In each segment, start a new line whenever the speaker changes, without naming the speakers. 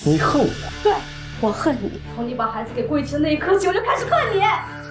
你恨我？
对，我恨你。从你把孩子给跪起的那一刻起，我就开始恨你。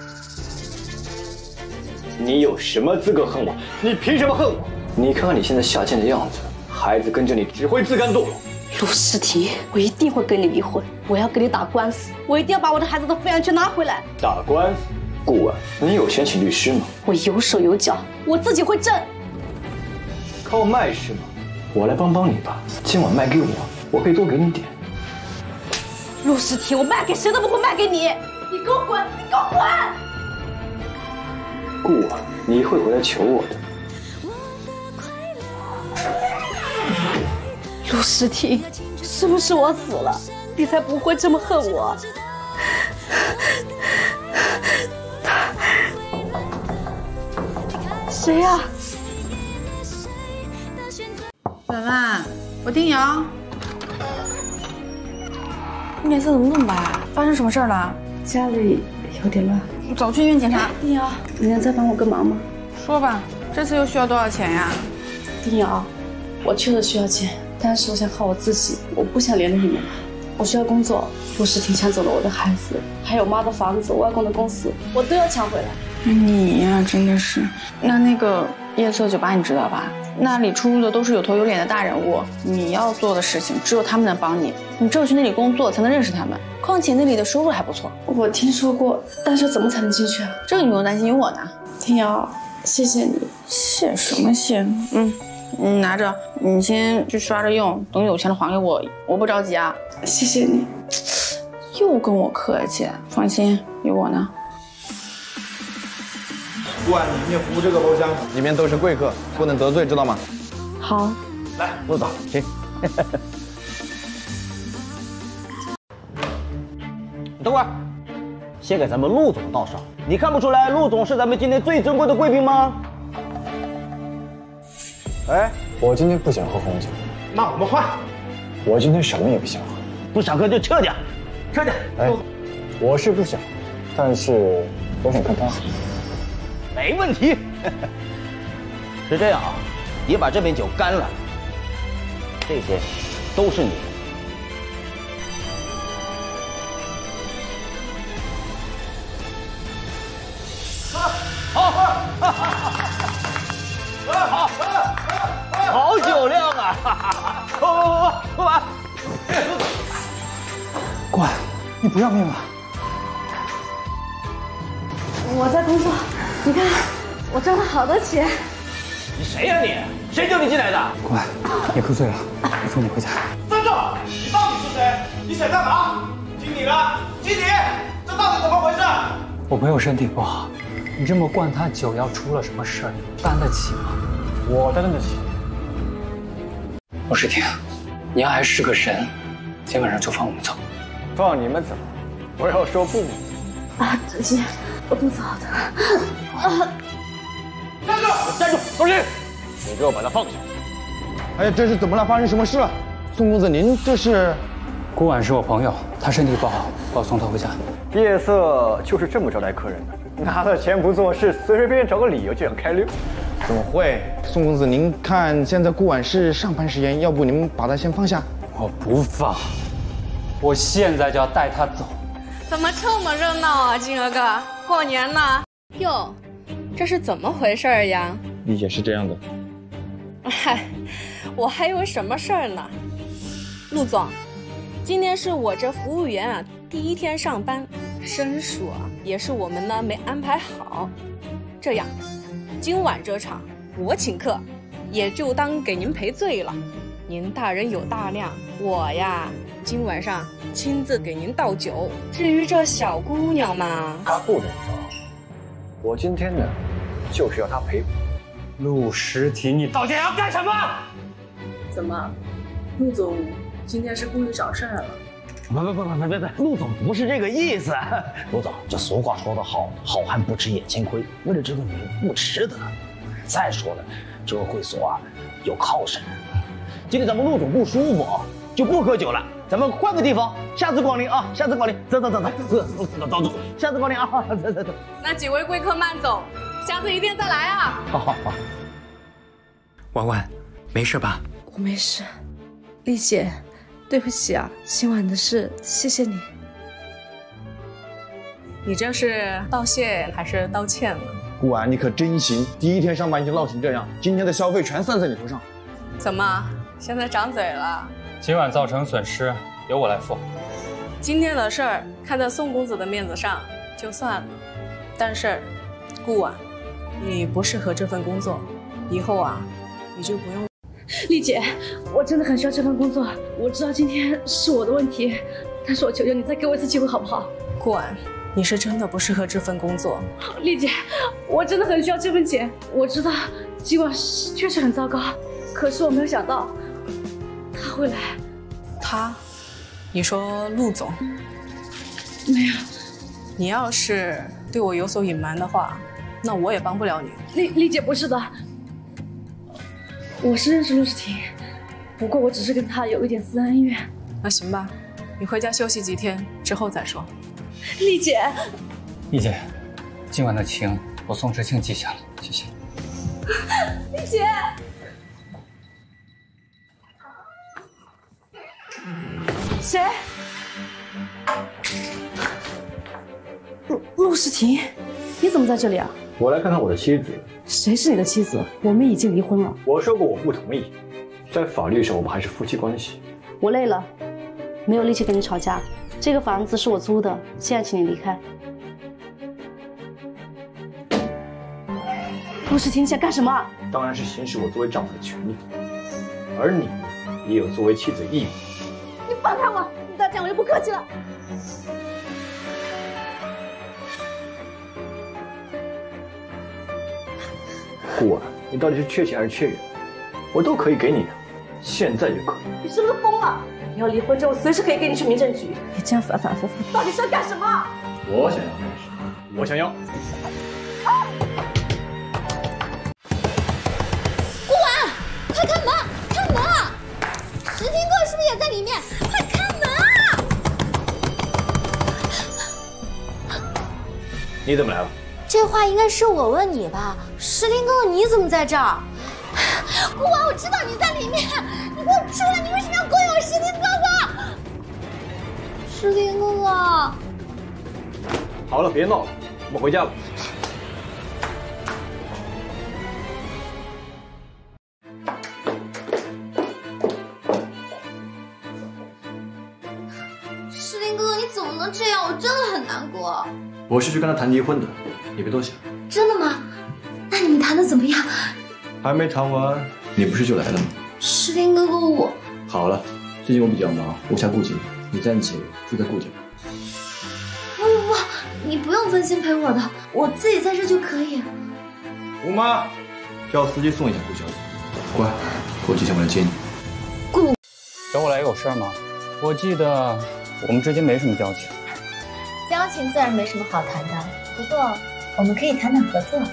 你有什么资格恨我？你凭什么恨我？你看看你现在下贱的样子，孩子跟着你只会自甘堕落。
陆诗婷，我一定会跟你离婚，我要跟你打官司，我一定要把我的孩子的抚养权拿回来。
打官司？顾问，你有钱请律师吗？
我有手有脚，我自己会挣。
靠卖是吗？我来帮你吧，今晚卖给我，我可以多给你点。
陆诗婷，我卖给谁都不会卖给你，你给我滚！你给我滚！
顾问，你会回来求我的。
陆诗婷，是不是我死了，你才不会这么恨我？谁呀？
婉婉，我丁瑶。
你脸色怎么那么白？发生什么事儿了？
家里有点乱。
走去医院检查。
丁瑶，你能再帮我个忙吗？
说吧，这次又需要多少钱呀？
丁瑶，我确实需要钱，但是我想靠我自己，我不想连累你们。我需要工作，陆诗婷抢走了我的孩子，还有我妈的房子、我外公的公司，我都要抢回来。
你呀，真的是。那个夜色酒吧你知道吧？那里出入的都是有头有脸的大人物，你要做的事情只有他们能帮你，你只有去那里工作才能认识他们。况且那里的收入还不错。
我听说过，但是怎么才能进去啊？
这个你不用担心，有我呢。
丁瑶，谢谢你。
谢什么谢？你拿着，你先去刷着用，等有钱了还给我，我不着急啊。
谢谢你。
又跟我客气，放心，有我呢。
顾问，你服务这个包厢，里面都是贵客，不能得罪，知道吗？
好。
来，陆总，请。
你等会儿，先给咱们陆总倒上。你看不出来陆总是咱们今天最珍贵的贵宾吗？
哎，我今天不想喝红酒。
那我们换。
我今天什么也不想喝。
不想喝就撤掉，撤掉。
哎，我是不想，但是我想看他。
没问题。是这样啊，你把这杯酒干了，这些都是你的。好酒量啊！不玩。
顾问，你不要命了？
我在工作，你看我赚了好多钱。
你谁呀你？谁叫你进来的？
顾问，你喝醉了，我送你回家。
站住！你到底是谁？你想干嘛？经理呢？经理，这到底怎么回事？
我朋友身体不好，你这么灌他酒，要出了什么事儿，你担得起吗？
我担得起。
陆诗婷，你还是个人，今晚上就放我们走。
放你们走？我要说不。
啊，姐，我肚子好疼。
站住！
站住！东西，你给我把他放下。
哎呀，这是怎么了？发生什么事了？宋公子，您这是？
顾婉是我朋友，他身体不好，我送他回家。
夜色就是这么招待客人的，拿了钱不做事，随随便便找个理由就想开溜。
怎么会？宋公子，您看现在顾婉是上班时间，要不您把他先放下？
我不放，我现在就要带他走。
怎么这么热闹啊，金鹅哥？过年呢？哟，这是怎么回事呀？
理解是这样的。
嗨，我还以为什么事儿呢。陆总，今天是我这服务员啊第一天上班，生疏啊也是我们呢没安排好。这样，今晚这场我请客，也就当给您赔罪了。您大人有大量，我呀今晚上亲自给您倒酒。至于这小姑娘嘛，
他不能走。我今天呢，就是要他陪我。
陆诗婷，你到底要干什么？
怎么，陆总今天是故意找事儿了？
不，陆总不是这个意思。陆总，这俗话说得好，好汉不吃眼前亏，为了这个女人不值得。再说了，这个会所啊有靠山，今天咱们陆总不舒服，就不喝酒了。咱们换个地方，下次光临啊，下次光临。走，下次光临啊，走。
那几位贵客慢走，下次一定再来啊。
好。
婉婉，没事吧？
我没事。丽姐， 对不起啊，今晚的事，谢谢你。
你这是道谢还是道歉呢？
顾婉，你可真行，第一天上班就闹成这样，今天的消费全算在你头上。
怎么，现在长嘴了？
今晚造成损失由我来付。
今天的事儿看在宋公子的面子上就算了，但是顾婉，你不适合这份工作，以后啊，你就不用。
丽姐，我真的很需要这份工作，我知道今天是我的问题，但是我求求你再给我一次机会好不好？
顾婉，你是真的不适合这份工作。
丽姐，我真的很需要这份钱，我知道尽管确实很糟糕，可是我没有想到他会来。
他？你说陆总？
没有。
你要是对我有所隐瞒的话，那我也帮不了你。
丽姐，不是的，我是认识陆诗婷，不过我只是跟他有一点私人恩怨。
那行吧，你回家休息几天之后再说。
丽姐，
丽姐，今晚的情我宋之庆记下了，谢谢。
丽姐，谁？陆诗婷，你怎么在这里啊？
我来看看我的妻子。
谁是你的妻子？我们已经离婚了。
我说过我不同意，在法律上我们还是夫妻关系。
我累了，没有力气跟你吵架。这个房子是我租的，现在请你离开。陆诗婷，想干什么？
当然是行使我作为丈夫的权利，而你也有作为妻子的义务。
你放开我！你再这样我就不客气了。
顾婉，你到底是缺钱还是缺人？我都可以给你的，现在就可以。
你是不是疯了？你要离婚之后，随时可以跟你去民政局。你这样反反复复，到底是要干什么？
我想要干什么？我想要。
顾婉，快开门！开门啊！石天哥是不是也在里面？快开门啊！
你怎么来了？
这话应该是我问你吧？石天哥哥，你怎么在这儿？顾婉，我知道你在里面，你给我出来！你为什么要勾引我石天哥哥？石天哥哥，
好了，别闹了，我们回家吧。
石天哥哥，你怎么能这样？我真的很难过。
我是去跟他谈离婚的，你别多想。
真的吗？那你们谈的怎么样？
还没谈完，你不是就来了吗？
石天哥哥，我
好了，最近我比较忙，无暇顾及你，暂且住在顾家。
不，你不用分心陪我的，我自己在这就可以。
吴妈，叫司机送一下顾小姐。乖，过几天我来接你。
顾，
找我来有事吗？我记得我们之间没什么交情。
交情自然没什么好谈的，不过我们可以谈谈合作。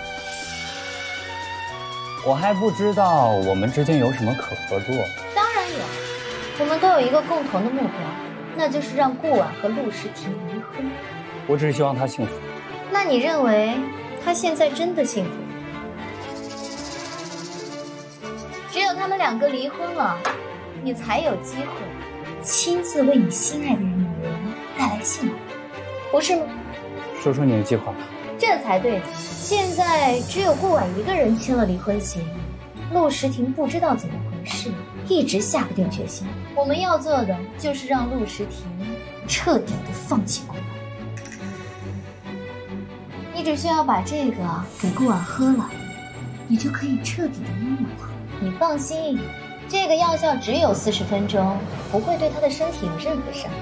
我还不知道我们之间有什么可合作。
当然有，我们都有一个共同的目标，那就是让顾婉和陆诗婷离婚。
我只希望她幸福。
那你认为她现在真的幸福？只有他们两个离婚了，你才有机会亲自为你心爱的女人带来幸福，不是吗？
说说你的计划吧。
这才对的。现在只有顾婉一个人签了离婚协议，陆诗婷不知道怎么回事，一直下不定决心。我们要做的就是让陆诗婷彻底的放弃顾婉。你只需要把这个给顾婉喝了，你就可以彻底的拥有她。你放心，这个药效只有40分钟，不会对她的身体有任何伤害。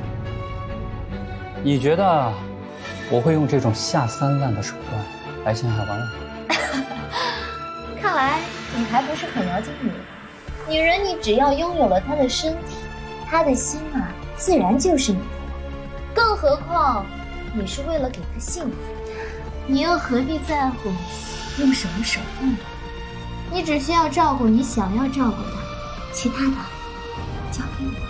你觉得我会用这种下三滥的手段来陷害王婉？
看来你还不是很了解女人。女人，你只要拥有了她的身体，她的心啊，自然就是你的。更何况，你是为了给她幸福，你又何必在乎用什么手段呢？你只需要照顾你想要照顾的，其他的交给我。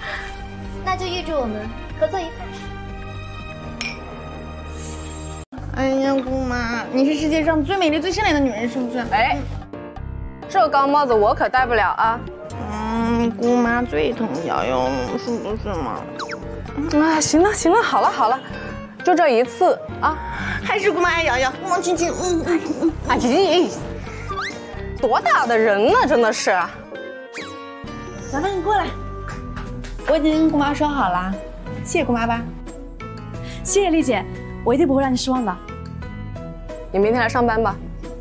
那就预祝我们合作愉快。
哎呀，姑妈，你是世界上最美丽、最善良的女人，是不是？
哎，这高帽子我可戴不了啊。
姑妈最疼小优了，是不是嘛？
啊，行了行了，好了好了，就这一次啊。
还是姑妈爱瑶瑶，我亲亲。
哎，多大的人呢，真的是。
老范，你过来，我已经跟姑妈说好了，谢谢姑妈吧。
谢谢丽姐，我一定不会让你失望的。
你明天来上班吧。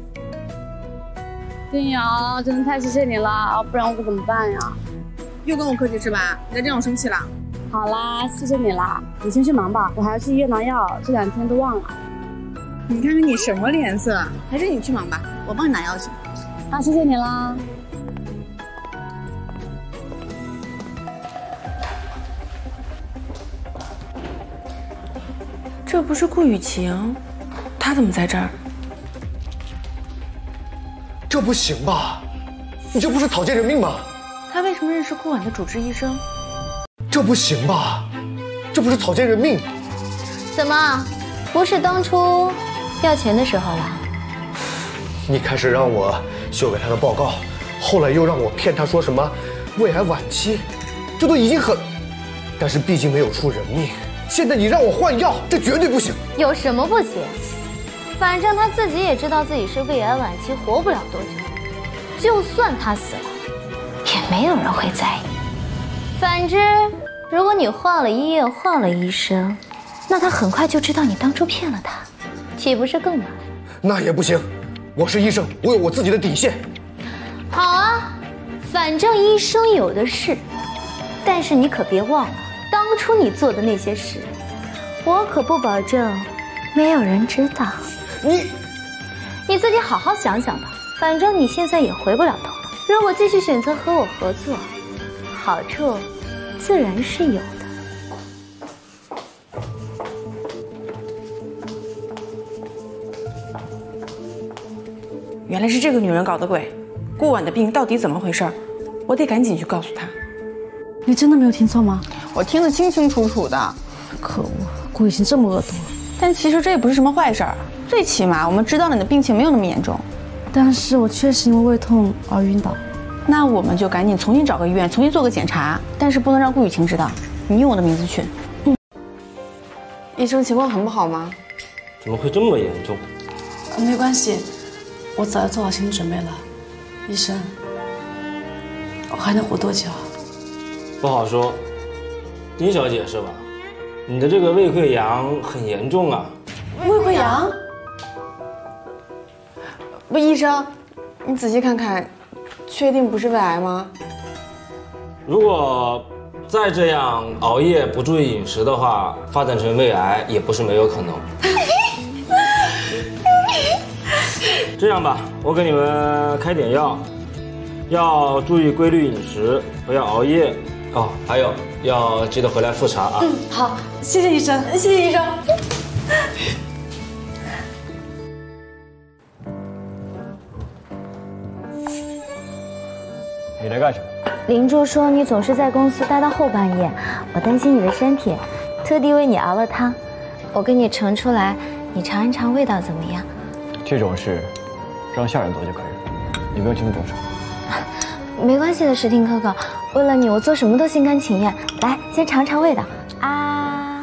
丁瑶，真的太谢谢你了，不然我可怎么办呀？
又跟我客气是吧？你再这样我生气了。
好啦，谢谢你啦，你先去忙吧，我还要去医院拿药，这2天都忘了。
你看看你什么脸色？还是你去忙吧，我帮你拿药去。
好，谢谢你啦。
这不是顾雨晴，她怎么在这儿？
这不行吧？你这不是草菅人命吗？
她为什么认识顾婉的主治医生？
这不行吧？这不是草菅人命？
怎么，不是当初要钱的时候了？
你开始让我修改他的报告，后来又让我骗他说什么胃癌晚期，这都已经很……但是毕竟没有出人命。现在你让我换药，这绝对不行。
有什么不行？反正他自己也知道自己是胃癌晚期，活不了多久。就算他死了，也没有人会在意。反之，如果你换了医院，换了医生，那他很快就知道你当初骗了他，岂不是更麻烦？
那也不行，我是医生，我有我自己的底线。
好啊，反正医生有的是，但是你可别忘了。当初你做的那些事，我可不保证没有人知道。你自己好好想想吧，反正你现在也回不了头了。如果继续选择和我合作，好处自然是有的。
原来是这个女人搞的鬼，顾婉的病到底怎么回事？我得赶紧去告诉她。
你真的没有听错吗？
我听得清清楚楚的。
可恶，顾雨晴这么恶毒。
但其实这也不是什么坏事儿，最起码我们知道了你的病情没有那么严重。
但是我确实因为胃痛而晕倒。
那我们就赶紧重新找个医院，重新做个检查，但是不能让顾雨晴知道。你用我的名字去。医生情况很不好吗？
怎么会这么严重？
没关系，我早就做好心理准备了。医生，我还能活多久？
不好说。丁小姐是吧？你的这个胃溃疡很严重啊。
胃溃疡？
不，医生，你仔细看看，确定不是胃癌吗？
如果再这样熬夜不注意饮食的话，发展成胃癌也不是没有可能。这样吧，我给你们开点药，要注意规律饮食，不要熬夜哦。还有要记得回来复查啊。
好，谢谢医生，谢谢医生。
你来干什么？
林珠说你总是在公司待到后半夜，我担心你的身体，特地为你熬了汤，我给你盛出来，你尝一尝味道怎么样？
这种事让下人做就可以了，你不用轻易动手。
没关系的，石婷哥哥，为了你，我做什么都心甘情愿。来，先尝尝味道啊！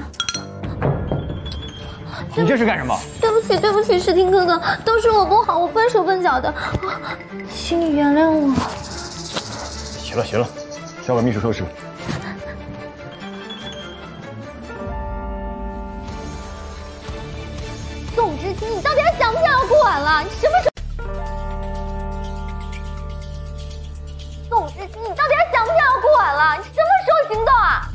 你这是干什么？
对不起，对不起，石婷哥哥，都是我不好，我笨手笨脚的，请你原谅我。
行了行了，交给秘书收拾。
宋之清，你到底还想不想要顾婉了？你什么时候？宋之清，你到底还想不想要顾婉了？你什么时候行动啊？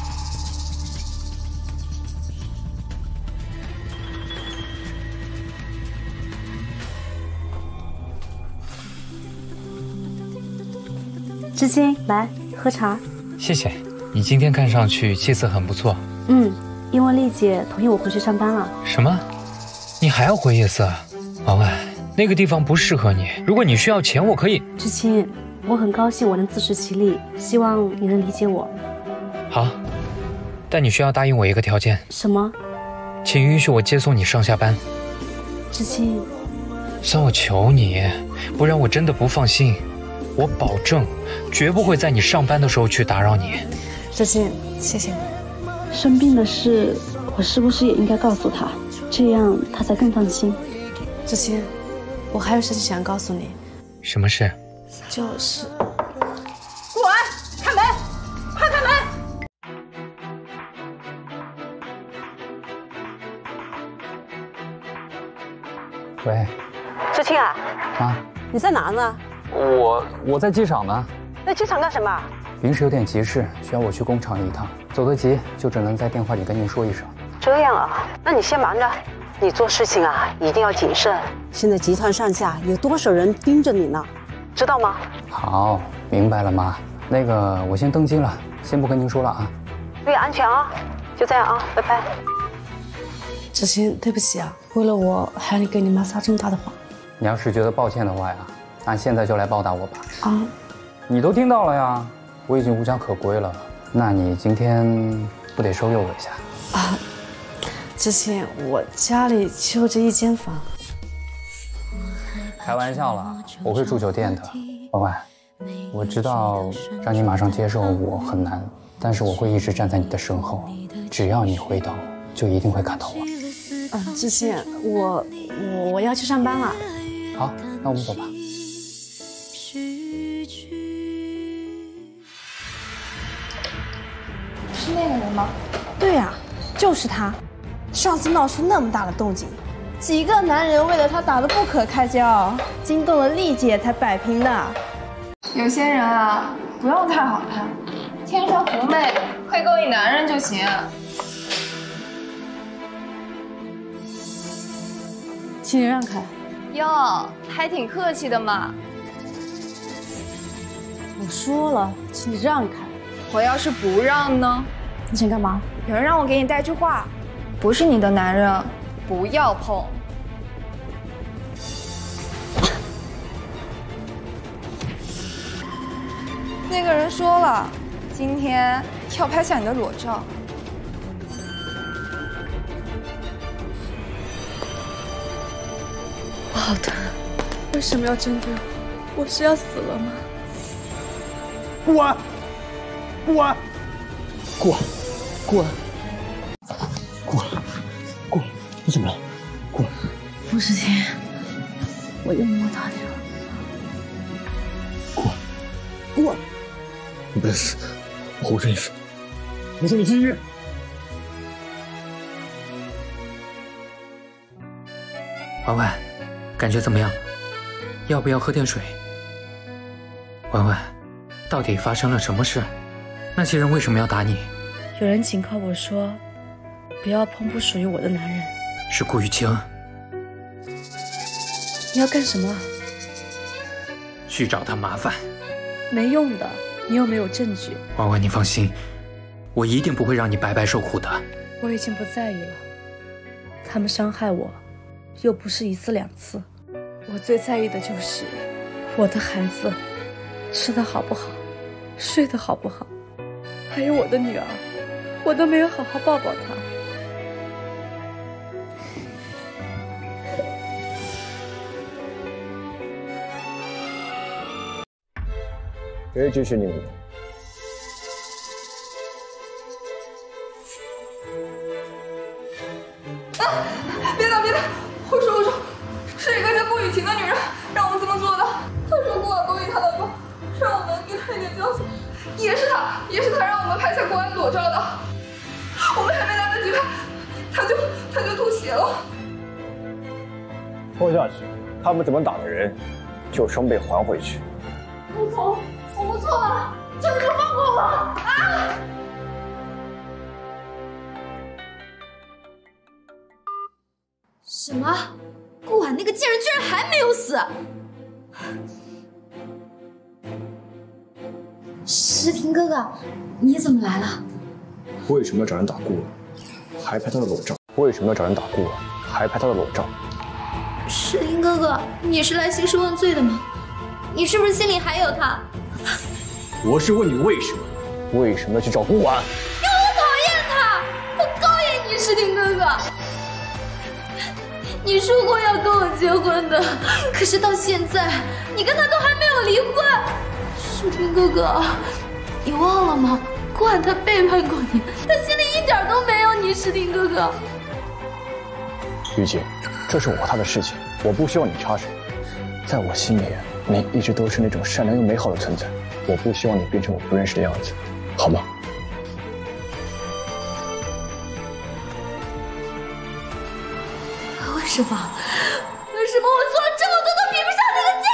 知青，来喝茶。
谢谢，你今天看上去气色很不错。
因为丽姐同意我回去上班了。
什么？你还要回夜色？王婉，那个地方不适合你。如果你需要钱，我可以。
知青，我很高兴我能自食其力，希望你能理解我。
好，但你需要答应我一个条件。
什么？
请允许我接送你上下班。
知青，
算我求你，不然我真的不放心。我保证，绝不会在你上班的时候去打扰你。
知青，谢谢你。生病的事，我是不是也应该告诉他，这样他才更放心？知青，我还有事情想告诉你。
什么事？
就是。
顾安，开门，快开门！
喂，
知青啊，
啊，
你在哪呢？
我在机场呢。
在机场干什么？
临时有点急事，需要我去工厂一趟，走得急就只能在电话里跟您说一声。
这样啊，那你先忙着。你做事情啊，一定要谨慎。现在集团上下有多少人盯着你呢？知道吗？
好，明白了妈。那个，我先登机了，先不跟您说了啊。
注意安全啊！就这样啊，拜拜。
知青，对不起啊，为了我还要你给你妈撒这么大的谎。
你要是觉得抱歉的话呀，那现在就来报答我吧。
啊，
你都听到了呀，我已经无家可归了。那你今天不得收留我一下？
啊，知青，我家里就这一间房。
开玩笑了，我会住酒店的。婉婉，我知道让你马上接受我很难，但是我会一直站在你的身后，只要你回头，就一定会看到我。
知青，我要去上班了。
好，那我们走吧。
是那个人吗？对呀，就是他。上次闹出那么大的动静，几个男人为了他打得不可开交，惊动了丽姐才摆平的。
有些人啊，不用太好看，天生狐媚，会勾引男人就行。
请你让开。
哟，还挺客气的嘛。
我说了，请你让开。
我要是不让呢？
你想干嘛？
有人让我给你带句话，
不是你的男人，不要碰。
那个人说了，今天要拍下你的裸照。
我好疼，为什么要针对我？我是要死了吗？
顾安，顾安，顾安，顾安，顾安，顾安，你怎么了？顾安，
顾世清，我又摸到你了。
顾安，顾安，你不要死，我会让你死。我送你去医院。
婉婉，感觉怎么样？要不要喝点水？婉婉，到底发生了什么事？那些人为什么要打你？
有人警告我说，不要碰不属于我的男人。
是顾雨晴。
你要干什么？
去找他麻烦。
没用的，你又没有证据。
婉婉，你放心，我一定不会让你白白受苦的。
我已经不在意了，他们伤害我，又不是一次两次。我最在意的就是我的孩子吃得好不好，睡得好不好，还有我的女儿，我都没有好好抱抱她。
可以继续你们。
别打！我说，是一个叫顾雨晴的女人让我们这么做的。她说顾安勾引她老公，让我们给她一点交情。也是她让我们拍下顾安裸照的。我们还没来得及拍，她就吐血了。
拖下去，他们怎么打的人，就双倍还回去。
陆总，我们错了，求你们放过我啊！
什么？顾婉那个贱人居然还没有死！诗婷哥哥，你怎么来了？
为什么要找人打顾婉，还拍他的裸照？为什么要找人打顾婉，还拍他的裸照？
诗婷哥哥，你是来兴师问罪的吗？你是不是心里还有他？
我是问你为什么？为什么要去找顾婉？
因为我讨厌他，我讨厌你，诗婷哥哥。你你说过要跟我结婚的，可是到现在你跟他都还没有离婚。世廷哥哥，你忘了吗？顾婉他背叛过你，他心里一点都没有你，世廷哥哥。
雨洁，这是我和他的事情，我不需要你插手。在我心里，你一直都是那种善良又美好的存在，我不希望你变成我不认识的样子，好吗？
为什么？为什么我做了这么多都比不上那个贱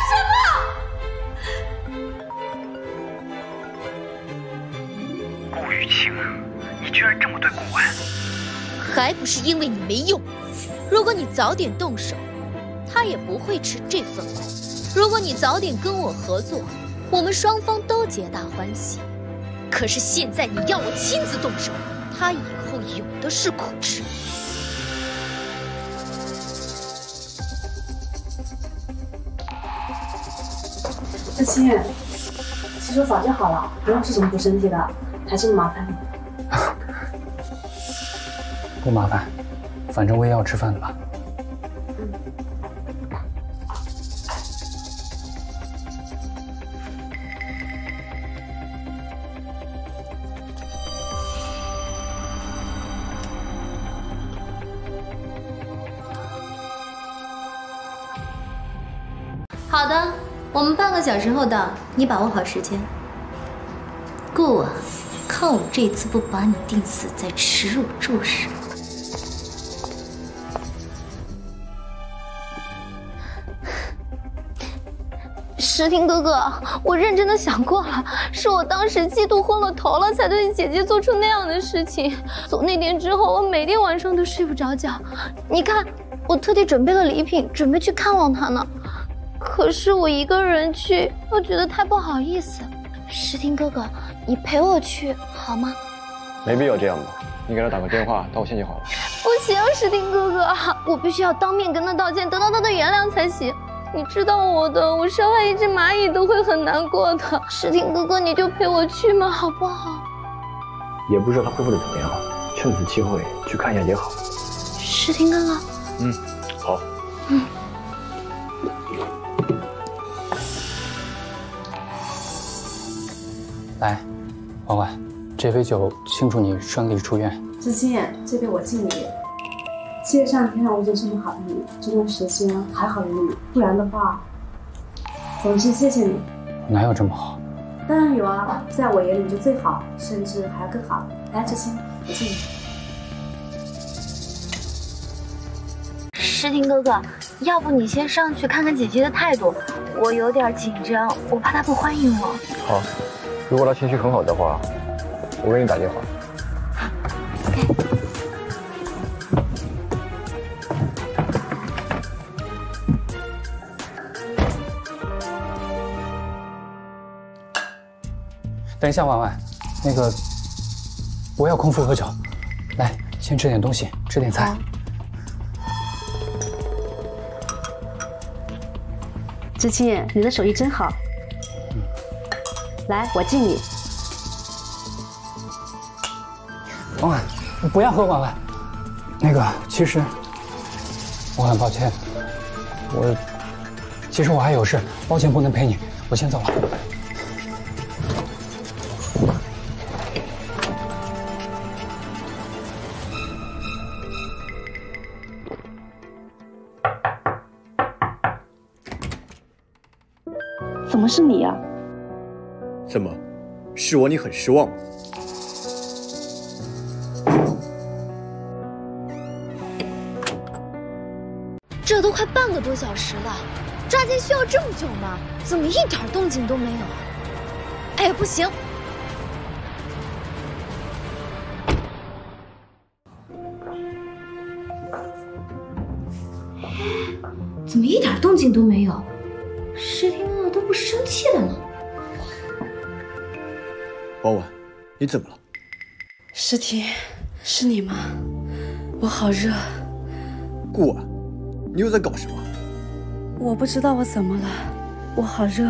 人？为什么？
顾雨晴，你居然这么对顾婉，
还不是因为你没用。如果你早点动手，他也不会吃这份苦。如果你早点跟我合作，我们双方都皆大欢喜。可是现在你要我亲自动手，他以后有的是苦吃。
志清，其实我早就好了，不用吃什么补身体的，还这么麻烦你。
不麻烦，反正我也要吃饭了吧。
好的，我们半个小时后到，你把握好时间。顾啊，看我这次不把你钉死在耻辱柱上！
石婷哥哥，我认真的想过了，是我当时嫉妒昏了头了，才对姐姐做出那样的事情。从那天之后，我每天晚上都睡不着觉。你看，我特地准备了礼品，准备去看望她呢。可是我一个人去，又觉得太不好意思。石婷哥哥，你陪我去好吗？
没必要这样吧，你给他打个电话道歉就好了。
不行，石婷哥哥，我必须要当面跟他道歉，得到他的原谅才行。你知道我的，我伤害一只蚂蚁都会很难过的。石婷哥哥，你就陪我去嘛，好不好？
也不知道他恢复的怎么样，趁此机会去看一下也好。
石婷哥哥，
好。
来，婉婉，这杯酒庆祝你顺利出院。
志清，这杯我敬你。谢谢上天让我遇见这么好的你，这段时间还好有你，不然的话，总之谢谢你。
哪有这么好？
当然有啊，在我眼里就最好，甚至还要更好。来，志清，我敬你。
石婷哥哥，要不你先上去看看姐姐的态度，我有点紧张，我怕她不欢迎我。
好，如果他情绪很好的话，我给你打电话。
等一下，婉婉，那个不要空腹喝酒，来，先吃点东西，吃点菜。
志清，你的手艺真好。来，我敬你。
婉婉，你不要喝，婉婉。那个，其实我很抱歉，其实我还有事，抱歉不能陪你，我先走了。
怎么是你呀？
怎么，是我你很失望吗？
这都快半个多小时了，抓奸需要这么久吗？怎么一点动静都没有？哎呀，不行！怎么一点动静都没有？石婷哥哥都不生气了呢。
婉婉，你怎么了？
石婷，是你吗？我好热。
顾婉，你又在搞什么？
我不知道我怎么了，我好热。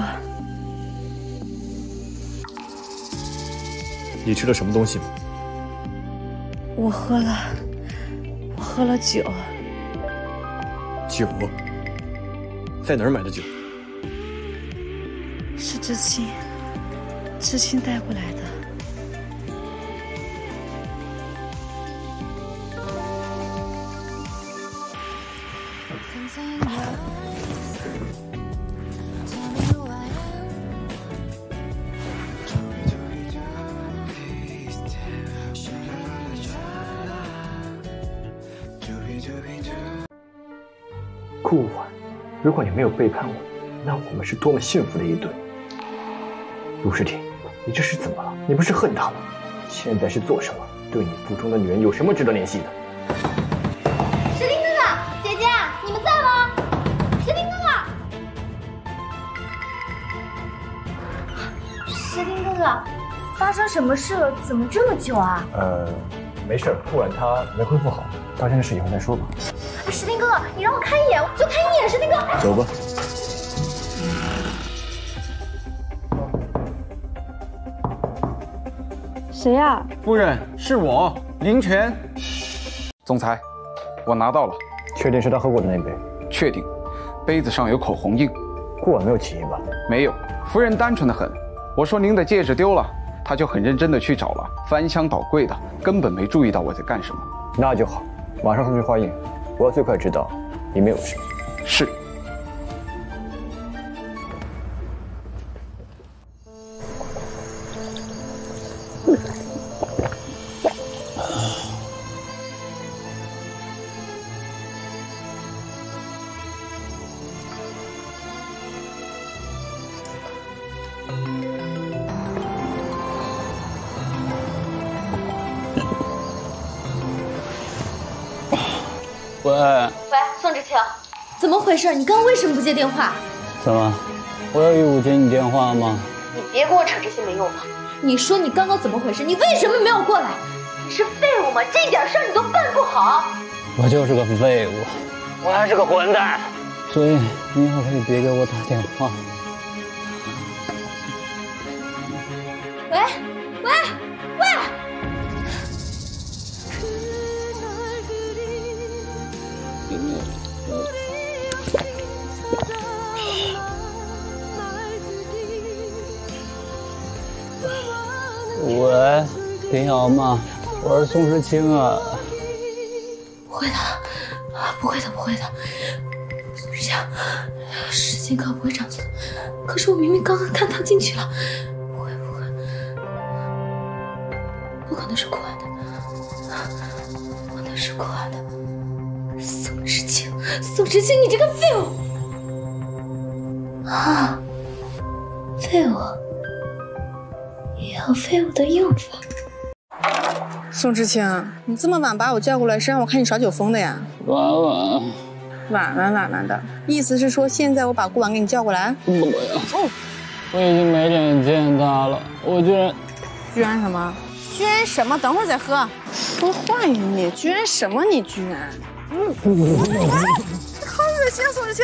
你吃了什么东西吗？
我喝了酒。
酒，在哪儿买的酒？
是知青带过来的。
顾婉，如果你没有背叛我，那我们是多么幸福的一对。陆世廷，你这是怎么了？你不是恨他吗？现在是做什么？对你腹中的女人有什么值得怜惜的？
石林哥哥，姐姐，你们在吗？石林哥哥，石林哥哥，发生什么事了？怎么这么久啊？
没事，顾婉她没恢复好，当件事以后再说吧。
石林哥哥，你让我看一眼，就看一眼，石林哥。
走吧。
谁呀？
夫人，是我，林泉。总裁，我拿到了。
确定是他喝过的那杯？
确定，杯子上有口红印。
顾婉没有起疑吧？
没有，夫人单纯的很。我说您的戒指丢了，她就很认真的去找了，翻箱倒柜的，根本没注意到我在干什么。
那就好，马上送去化验，我要最快知道里面有什么。
是。
喂，
宋知青，怎么回事？你刚刚为什么不接电话？
怎么，我有义务接你电话吗？
你别跟我扯这些没用的。你说你刚刚怎么回事？你为什么没有过来？你是废物吗？这点事儿你都办不好？
我就是个废物，我还是个混蛋，所以你以后可以别给我打电话。
喂，喂，喂！
喂，林瑶吗？我是宋时清啊。
不会的，不会的，不会的。宋时清，事情可不会这样子的。可是我明明刚刚看他进去了，不会，不会，不可能是顾安的，不可能是顾安的。宋时清，宋时清，你这个废物！啊，废物。也有废物的用法。
宋知青，你这么晚把我叫过来，是让我看你耍酒疯的呀？
婉
的，意思是说现在我把顾婉给你叫过来？
不要！我已经没脸见他了，我居然
什么？居然什么？等会儿再喝。说话呀你！居然什么？你居然！好恶心啊，宋知青！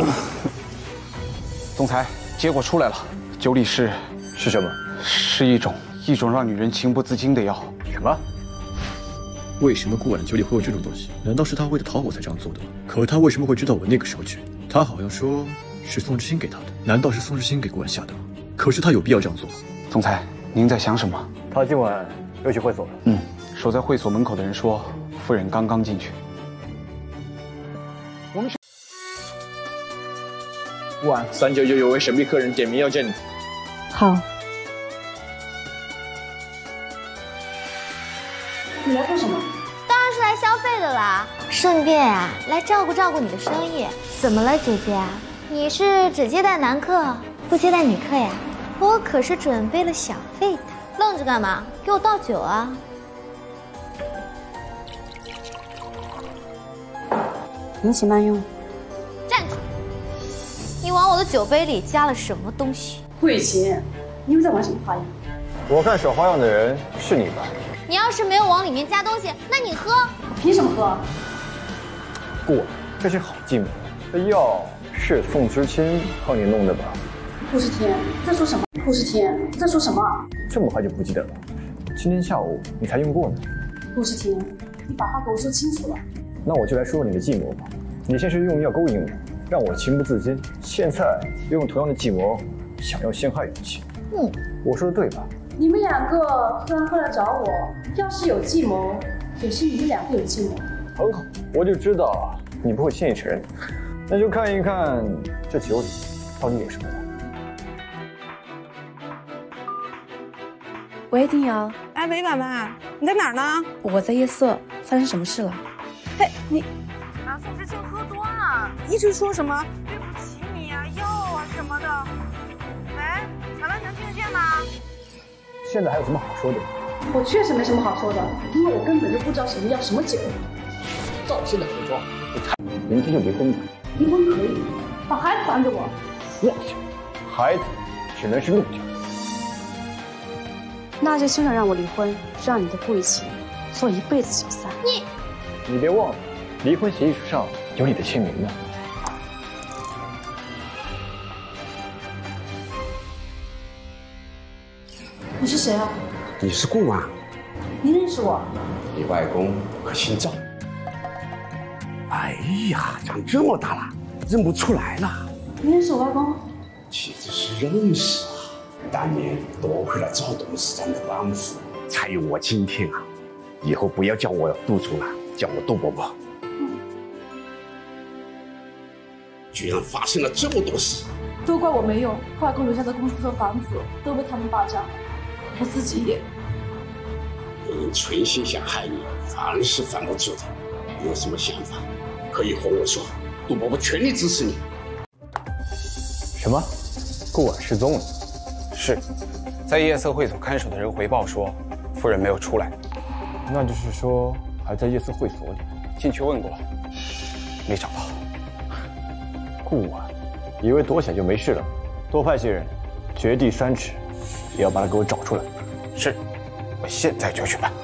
总裁，结果出来了，酒里是
什么？
是一种让女人情不自禁的药。
什么？
为什么顾婉的酒里会有这种东西？难道是他为了讨我才这样做的？可他为什么会知道我那个时候去？他好像说是宋之星给他的，难道是宋之星给顾婉下的？可是他有必要这样做？
总裁，您在想什么？
他今晚又去会所了。
守在会所门口的人说，夫人刚刚进去。我们去。
顾婉，399有位神秘客人点名要见你。
好。
你来做什么？当然是来消费的啦，顺便啊来照顾照顾你的生意。怎么了，姐姐？你是只接待男客，不接待女客呀？我可是准备了小费的。愣着干嘛？给我倒酒啊！
您请慢用。
站住！你往我的酒杯里加了什么东西？
顾雨晴，你们在玩什么花样？
我看耍花样的人是你吧？
你要是没有往里面加东西，那你喝。
凭什么喝？
顾，这是好计谋。这药是宋知青帮你弄的吧？
顾世天在说什么？顾世天在说什么？
这么快就不记得了？今天下午你才用过呢。
顾世天，你把话给我说清楚了。
那我就来说说你的计谋吧。 你先是用药勾引我，让我情不自禁，现在又用同样的计谋想要陷害雨晴。我说的对吧？
你们两个突然会来找我，要是有计谋，也是你们两个有计谋。
很好，我就知道你不会轻易承认。那就看一看这酒里到底有什么吧。
喂，丁瑶。
哎，喂，婉婉，你在哪儿呢？
我在夜色，发生什么事了？哎，你。
宋之清喝多了，一直说什么对不起你啊、药啊什么的。喂，婉婉，能听得见吗？
现在还有什么好说的？
我确实没什么好说的，因为我根本就不知道什么药什么酒。
照现在回庄，明天就离婚吧。
离婚可以，把孩子还给我。
妄想，孩子只能是陆家。
那就休想让我离婚，让你的顾雨晴做一辈子小三。
你别忘了，离婚协议书上有你的签名呢。
你是谁啊？
你是顾啊？
你认识我？
你外公可姓赵。哎呀，长这么大了，认不出来了。
你认识我外公？
岂止是认识啊！当年多亏了赵董事长的帮扶，才有我今天啊。以后不要叫我杜总了，叫我杜伯伯。居然发生了这么多事，
都怪我没用，外公留下的公司和房子都被他们霸占了，我自己也。
有人存心想害你，凡是防不住的。有什么想法，可以和我说，杜伯伯全力支持你。
什么？顾婉失踪了？是，在夜色会所看守的人回报说，夫人没有出来。
那就是说还在夜色会所里。
进去问过了，没找到。
顾婉，以为躲起来就没事了，多派些人，掘地3尺，也要把他给我找出来。
是，我现在就去办。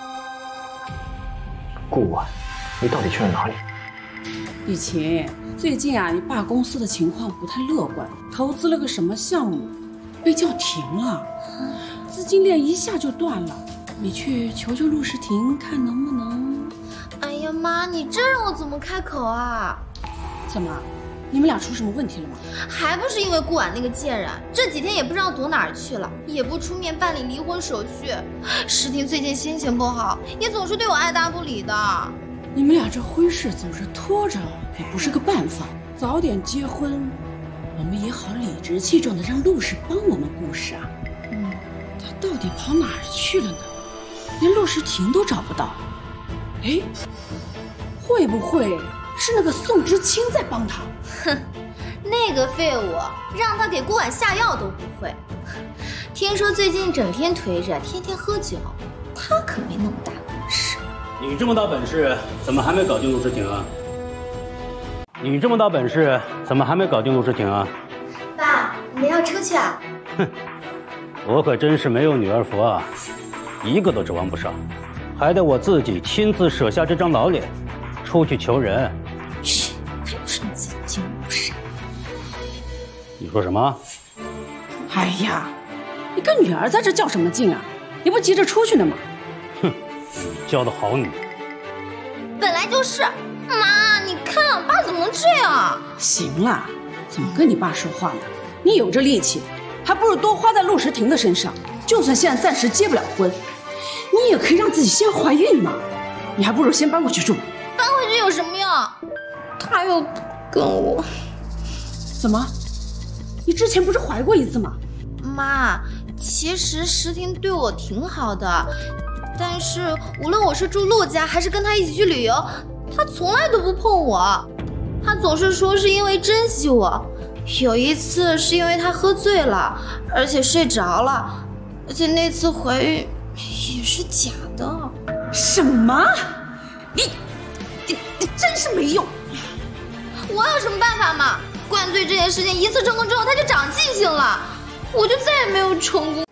顾婉，你到底去了哪里？
雨晴，最近啊，你爸公司的情况不太乐观，投资了个什么项目，被叫停了，资金链一下就断了。你去求求陆时婷，看能不能……
哎呀妈，你这让我怎么开口啊？
怎么，你们俩出什么问题了吗？
还不是因为顾婉那个贱人，这几天也不知道躲哪儿去了，也不出面办理离婚手续。时婷最近心情不好，也总是对我爱答不理的。
你们俩这婚事总是拖着，也不是个办法。早点结婚，我们也好理直气壮的让陆氏帮我们顾氏啊。他到底跑哪儿去了呢？连陆时婷都找不到。哎，会不会是那个宋之清在帮他？
哼，那个废物让他给顾婉下药都不会。听说最近整天推着，天天喝酒，他可没那么大本事。
你这么大本事，怎么还没搞定陆时婷啊？你这么大本事，怎么还没搞定陆时婷啊？
爸，你们要出去啊？
哼，我可真是没有女儿福啊，一个都指望不上，还得我自己亲自舍下这张老脸，出去求人。
嘘，还不是你自己进入神。
你说什么？
哎呀，你跟女儿在这较什么劲啊？你不急着出去呢吗？
哼，你教的好女。
本来就是。妈，你看爸怎么能这样？
行了，怎么跟你爸说话呢？你有这力气，还不如多花在陆时婷的身上。就算现在暂时结不了婚，你也可以让自己先怀孕嘛。你还不如先搬过去住。
搬回去有什么用？他又不跟我。
怎么？你之前不是怀过一次吗？
妈，其实时婷对我挺好的，但是无论我是住陆家还是跟他一起去旅游，他从来都不碰我。他总是说是因为珍惜我。有一次是因为他喝醉了，而且睡着了，而且那次怀孕也是假的。
什么？你真是没用！
我有什么办法吗？灌醉这件事情一次成功之后，他就长记性了，我就再也没有成功。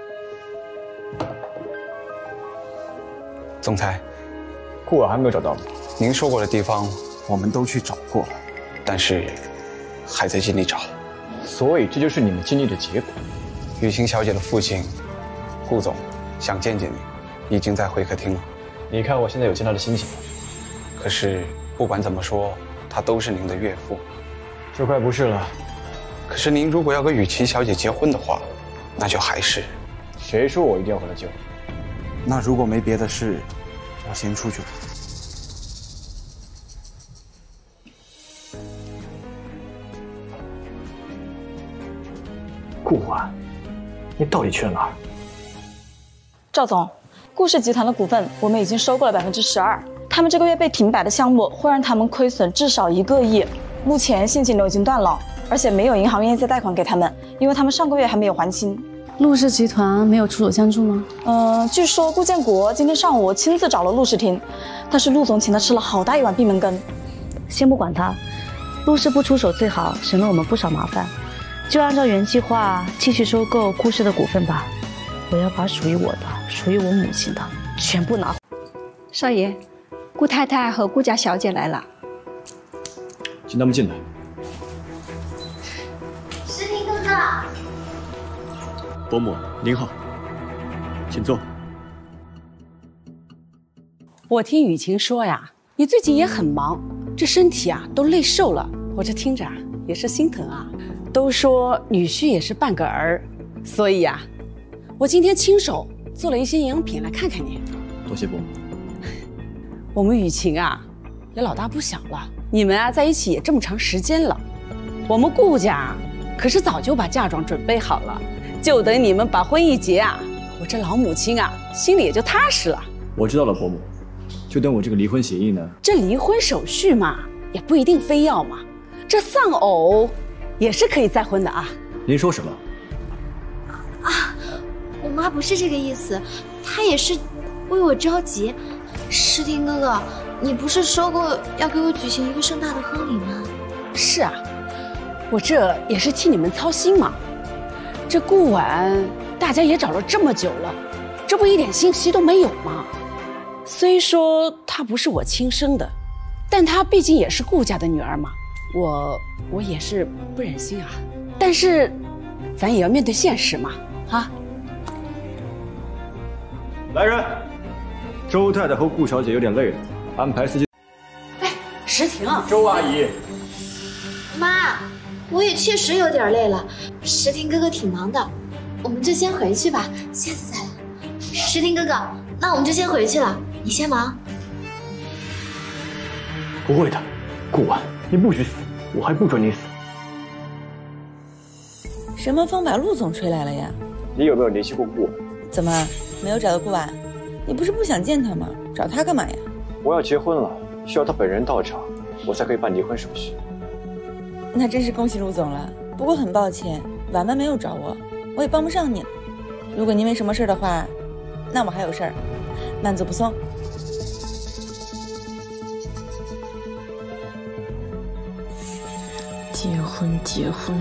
总裁，
顾婉还没有找到。
您说过的地方我们都去找过了，但是还在尽力找。
所以这就是你们经历的结果。
雨晴小姐的父亲顾总想见见你，已经在会客厅了。
你看我现在有见他的心情了。
可是不管怎么说，
他都是您的岳父。
这快不是了。
可是您如果要跟雨晴小姐结婚的话，那就还是。
谁说我一定要和她结婚？
那如果没别的事，我先出去了。
顾晚，你到底去了哪儿？
赵总，顾氏集团的股份我们已经收购了12%，他们这个月被停摆的项目会让他们亏损至少1个亿，目前现金流已经断了，而且没有银行愿意再贷款给他们，因为他们上个月还没有还清。
陆氏集团没有出手相助吗？
据说顾建国今天上午亲自找了陆世廷，但是陆总请他吃了好大一碗闭门羹。
先不管他，陆氏不出手最好，省了我们不少麻烦。就按照原计划继续收购顾氏的股份吧。我要把属于我的、属于我母亲的全部拿回。
少爷，顾太太和顾家小姐来了，
请他们进来。
石亭哥哥，
伯母您好，请坐。
我听雨晴说呀，你最近也很忙，这身体啊都累瘦了，我这听着啊也是心疼啊。都说女婿也是半个儿，所以呀，我今天亲手做了一些营养品来看看你。
多谢伯母。
我们雨晴啊，也老大不小了，你们啊在一起也这么长时间了，我们顾家可是早就把嫁妆准备好了，就等你们把婚一结啊，我这老母亲啊心里也就踏实了。
我知道了，伯母，就等我这个离婚协议呢。
这离婚手续嘛，也不一定非要嘛，这丧偶也是可以再婚的啊。
您说什么？
啊，我妈不是这个意思，她也是为我着急。石亭哥哥，你不是说过要给我举行一个盛大的婚礼吗？
是啊，我这也是替你们操心嘛。这顾婉大家也找了这么久了，这不一点信息都没有吗？虽说她不是我亲生的，但她毕竟也是顾家的女儿嘛，我也是不忍心啊。但是咱也要面对现实嘛，啊！
来人，周太太和顾小姐有点累了，安排司机。
哎，石婷，
周阿姨，
妈，我也确实有点累了。石亭哥哥挺忙的，我们就先回去吧，下次再来。石亭哥哥，那我们就先回去了，你先忙。
不会的，顾婉，你不许死，我还不准你死。
什么风把陆总吹来了呀？
你有没有联系过顾婉？
怎么没有找到顾婉？你不是不想见他吗？找他干嘛呀？
我要结婚了，需要他本人到场，我才可以办离婚手续。
那真是恭喜陆总了。不过很抱歉，婉婉没有找我，我也帮不上你。如果您没什么事的话，那我还有事儿，慢走不送。 结婚。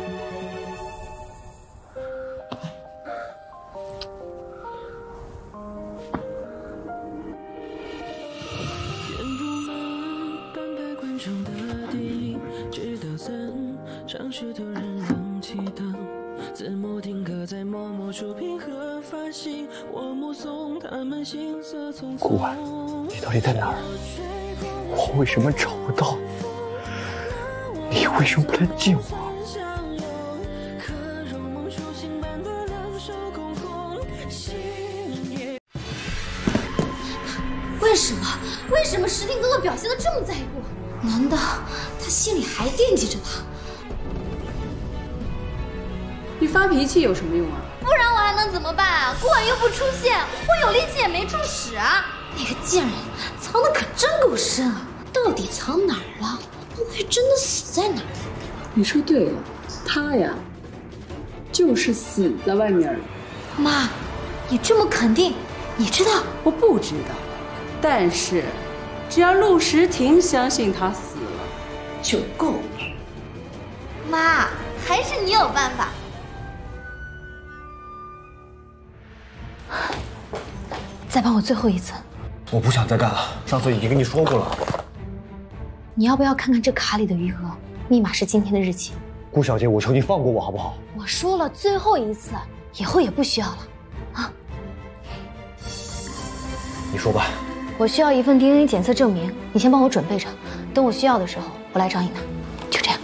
顾婉，你到底在哪儿？我为什么找不到你？你为什么不来见我？
为什么石亭哥哥表现得这么在意我？难道他心里还惦记着他？
你发脾气有什么用啊？
不然我还能怎么办啊？顾婉又不出现，我有力气也没处使啊！那个贱人藏得可真够深啊！到底藏哪儿了？不会真的死在哪儿？
你说对了，他呀，就是死在外面了。
妈，你这么肯定？你知道？
我不知道，但是只要陆石婷相信他死了，就够了。
妈，还是你有办法。再帮我最后一次。
我不想再干了，上次已经跟你说过了。
你要不要看看这卡里的余额？密码是今天的日期。
顾小姐，我求你放过我好不好？
我说了最后一次，以后也不需要了，啊？
你说吧。
我需要一份 DNA 检测证明，你先帮我准备着，等我需要的时候我来找你呢，就这样。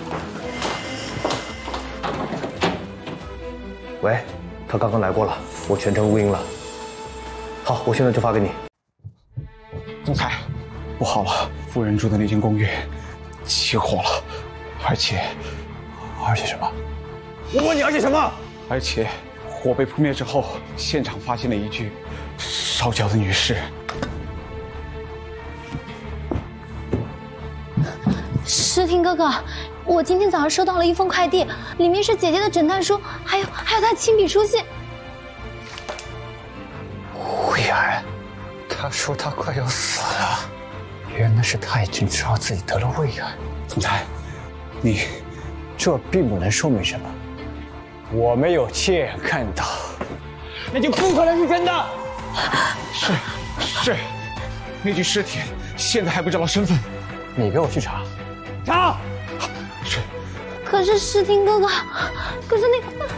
喂，他刚刚来过了，我全程录音了。好，我现在就发给你。
总裁，不好了，夫人住的那间公寓起火了，而且什么？
我问你，而且什么？
而且火被扑灭之后，现场发现了一具烧焦的女尸。
诗婷哥哥，我今天早上收到了一封快递，里面是姐姐的诊断书，还有她亲笔书信。
魏然，他说他快要死了，原来是他已经知道自己得了胃癌。
总裁，
这并不能说明什么，我没有亲眼看到，
那就不可能是真的。是，那具尸体现在还不知道身份，
你给我去查。
查。
是。
可是诗婷哥哥，可是那个。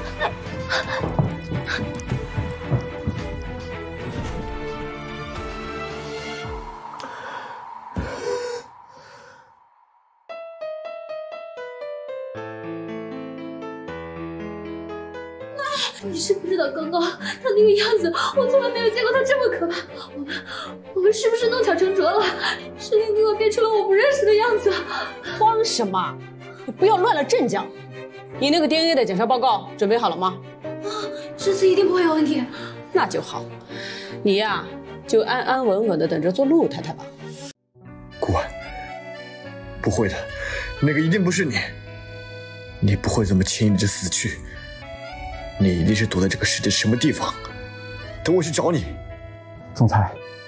你是不知道刚刚他那个样子，我从来没有见过他这么可怕。我们是不是弄巧成拙了？诗婷哥哥变成了我不认识的样子。
慌什么？你不要乱了阵脚。你那个 DNA 的检查报告准备好了吗？
这次一定不会有问题。
那就好。你呀，就安安稳稳的等着做陆太太吧。
顾婉，不会的，那个一定不是你。你不会这么轻易的就死去。你一定是躲在这个世界什么地方，等我去找你。
总裁，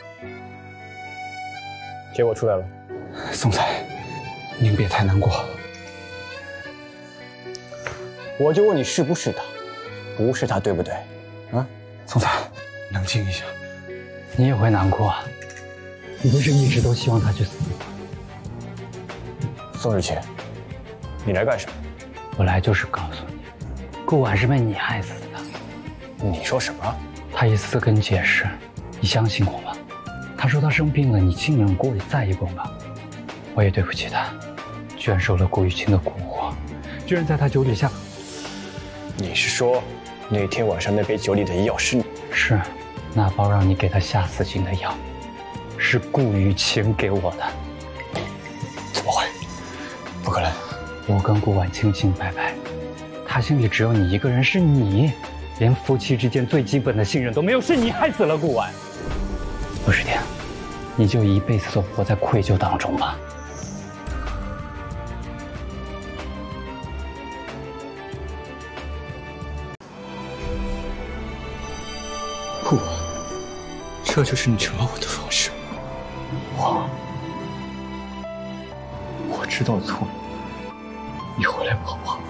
结果出来了。
总裁，您别太难过。
我就问你是不是他，不是他对不对？啊，
总裁，冷静一下。
你也会难过啊，你不是一直都希望他去死？
宋日晴，你来干什么？
我来就是告诉你。顾婉是被你害死的。
你说什么？
他一次跟你解释，你相信我吗？他说他生病了，你竟然过于在意过吗？我也对不起他，居然受了顾雨晴的蛊惑，居然在他酒里下。
你是说那天晚上那杯酒里的药是你？
是，那包让你给他下死刑的药，是顾雨晴给我的。
怎么会？不可能！
我跟顾婉清清白白。他心里只有你一个人，是你，连夫妻之间最基本的信任都没有，是你害死了顾婉。陆世天，你就一辈子都活在愧疚当中吧。
顾婉，这就是你惩罚我的方式。我知道错了，你回来吧，好不好？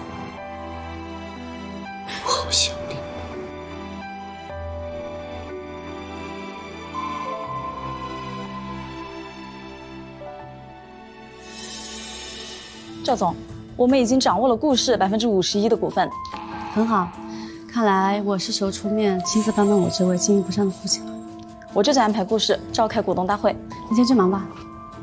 我好想你。
赵总，我们已经掌握了顾氏51%的股份，
很好。看来我是时候出面亲自帮帮我这位经营不善的父亲了。
我就在安排顾氏召开股东大会，
你先去忙吧。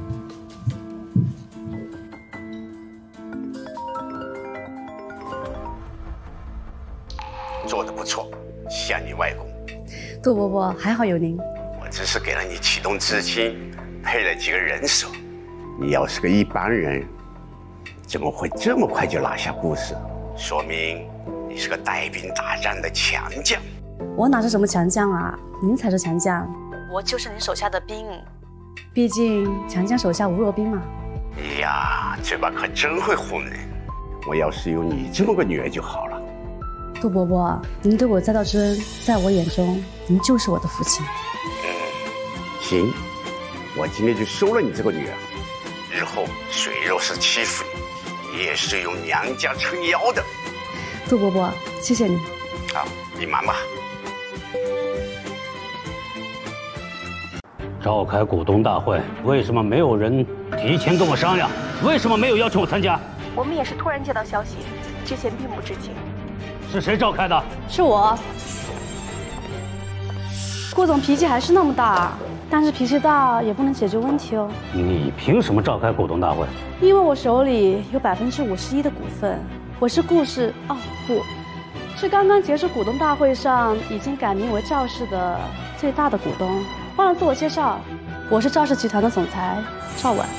做得不错，像你外公。
杜伯伯，还好有您。
我只是给了你启动资金，配了几个人手。你要是个一般人，怎么会这么快就拿下顾氏？说明你是个带兵打仗的强将。
我哪是什么强将啊？您才是强将。
我就是您手下的兵。
毕竟强将手下无弱兵嘛。
哎呀，嘴巴可真会哄人。我要是有你这么个女儿就好了。
杜伯伯，您对我再道之恩，在我眼中，您就是我的父亲。
行，我今天就收了你这个女儿。日后谁若是欺负你，你也是用娘家撑腰的。
杜伯伯，谢谢你。
好，你忙吧。
召开股东大会，为什么没有人提前跟我商量？为什么没有邀请我参加？
我们也是突然接到消息，之前并不知情。
是谁召开的？
是我。顾总脾气还是那么大， 但是脾气大也不能解决问题哦。
你凭什么召开股东大会？
因为我手里有51%的股份，我是顾氏是刚刚结束股东大会上已经改名为赵氏的最大的股东。忘了自我介绍，我是赵氏集团的总裁赵婉。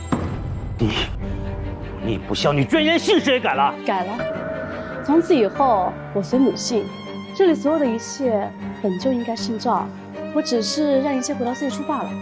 你不孝，你居然连姓氏也改了？
改了，从此以后我随母姓，这里所有的一切本就应该姓赵，我只是让一切回到最初罢了。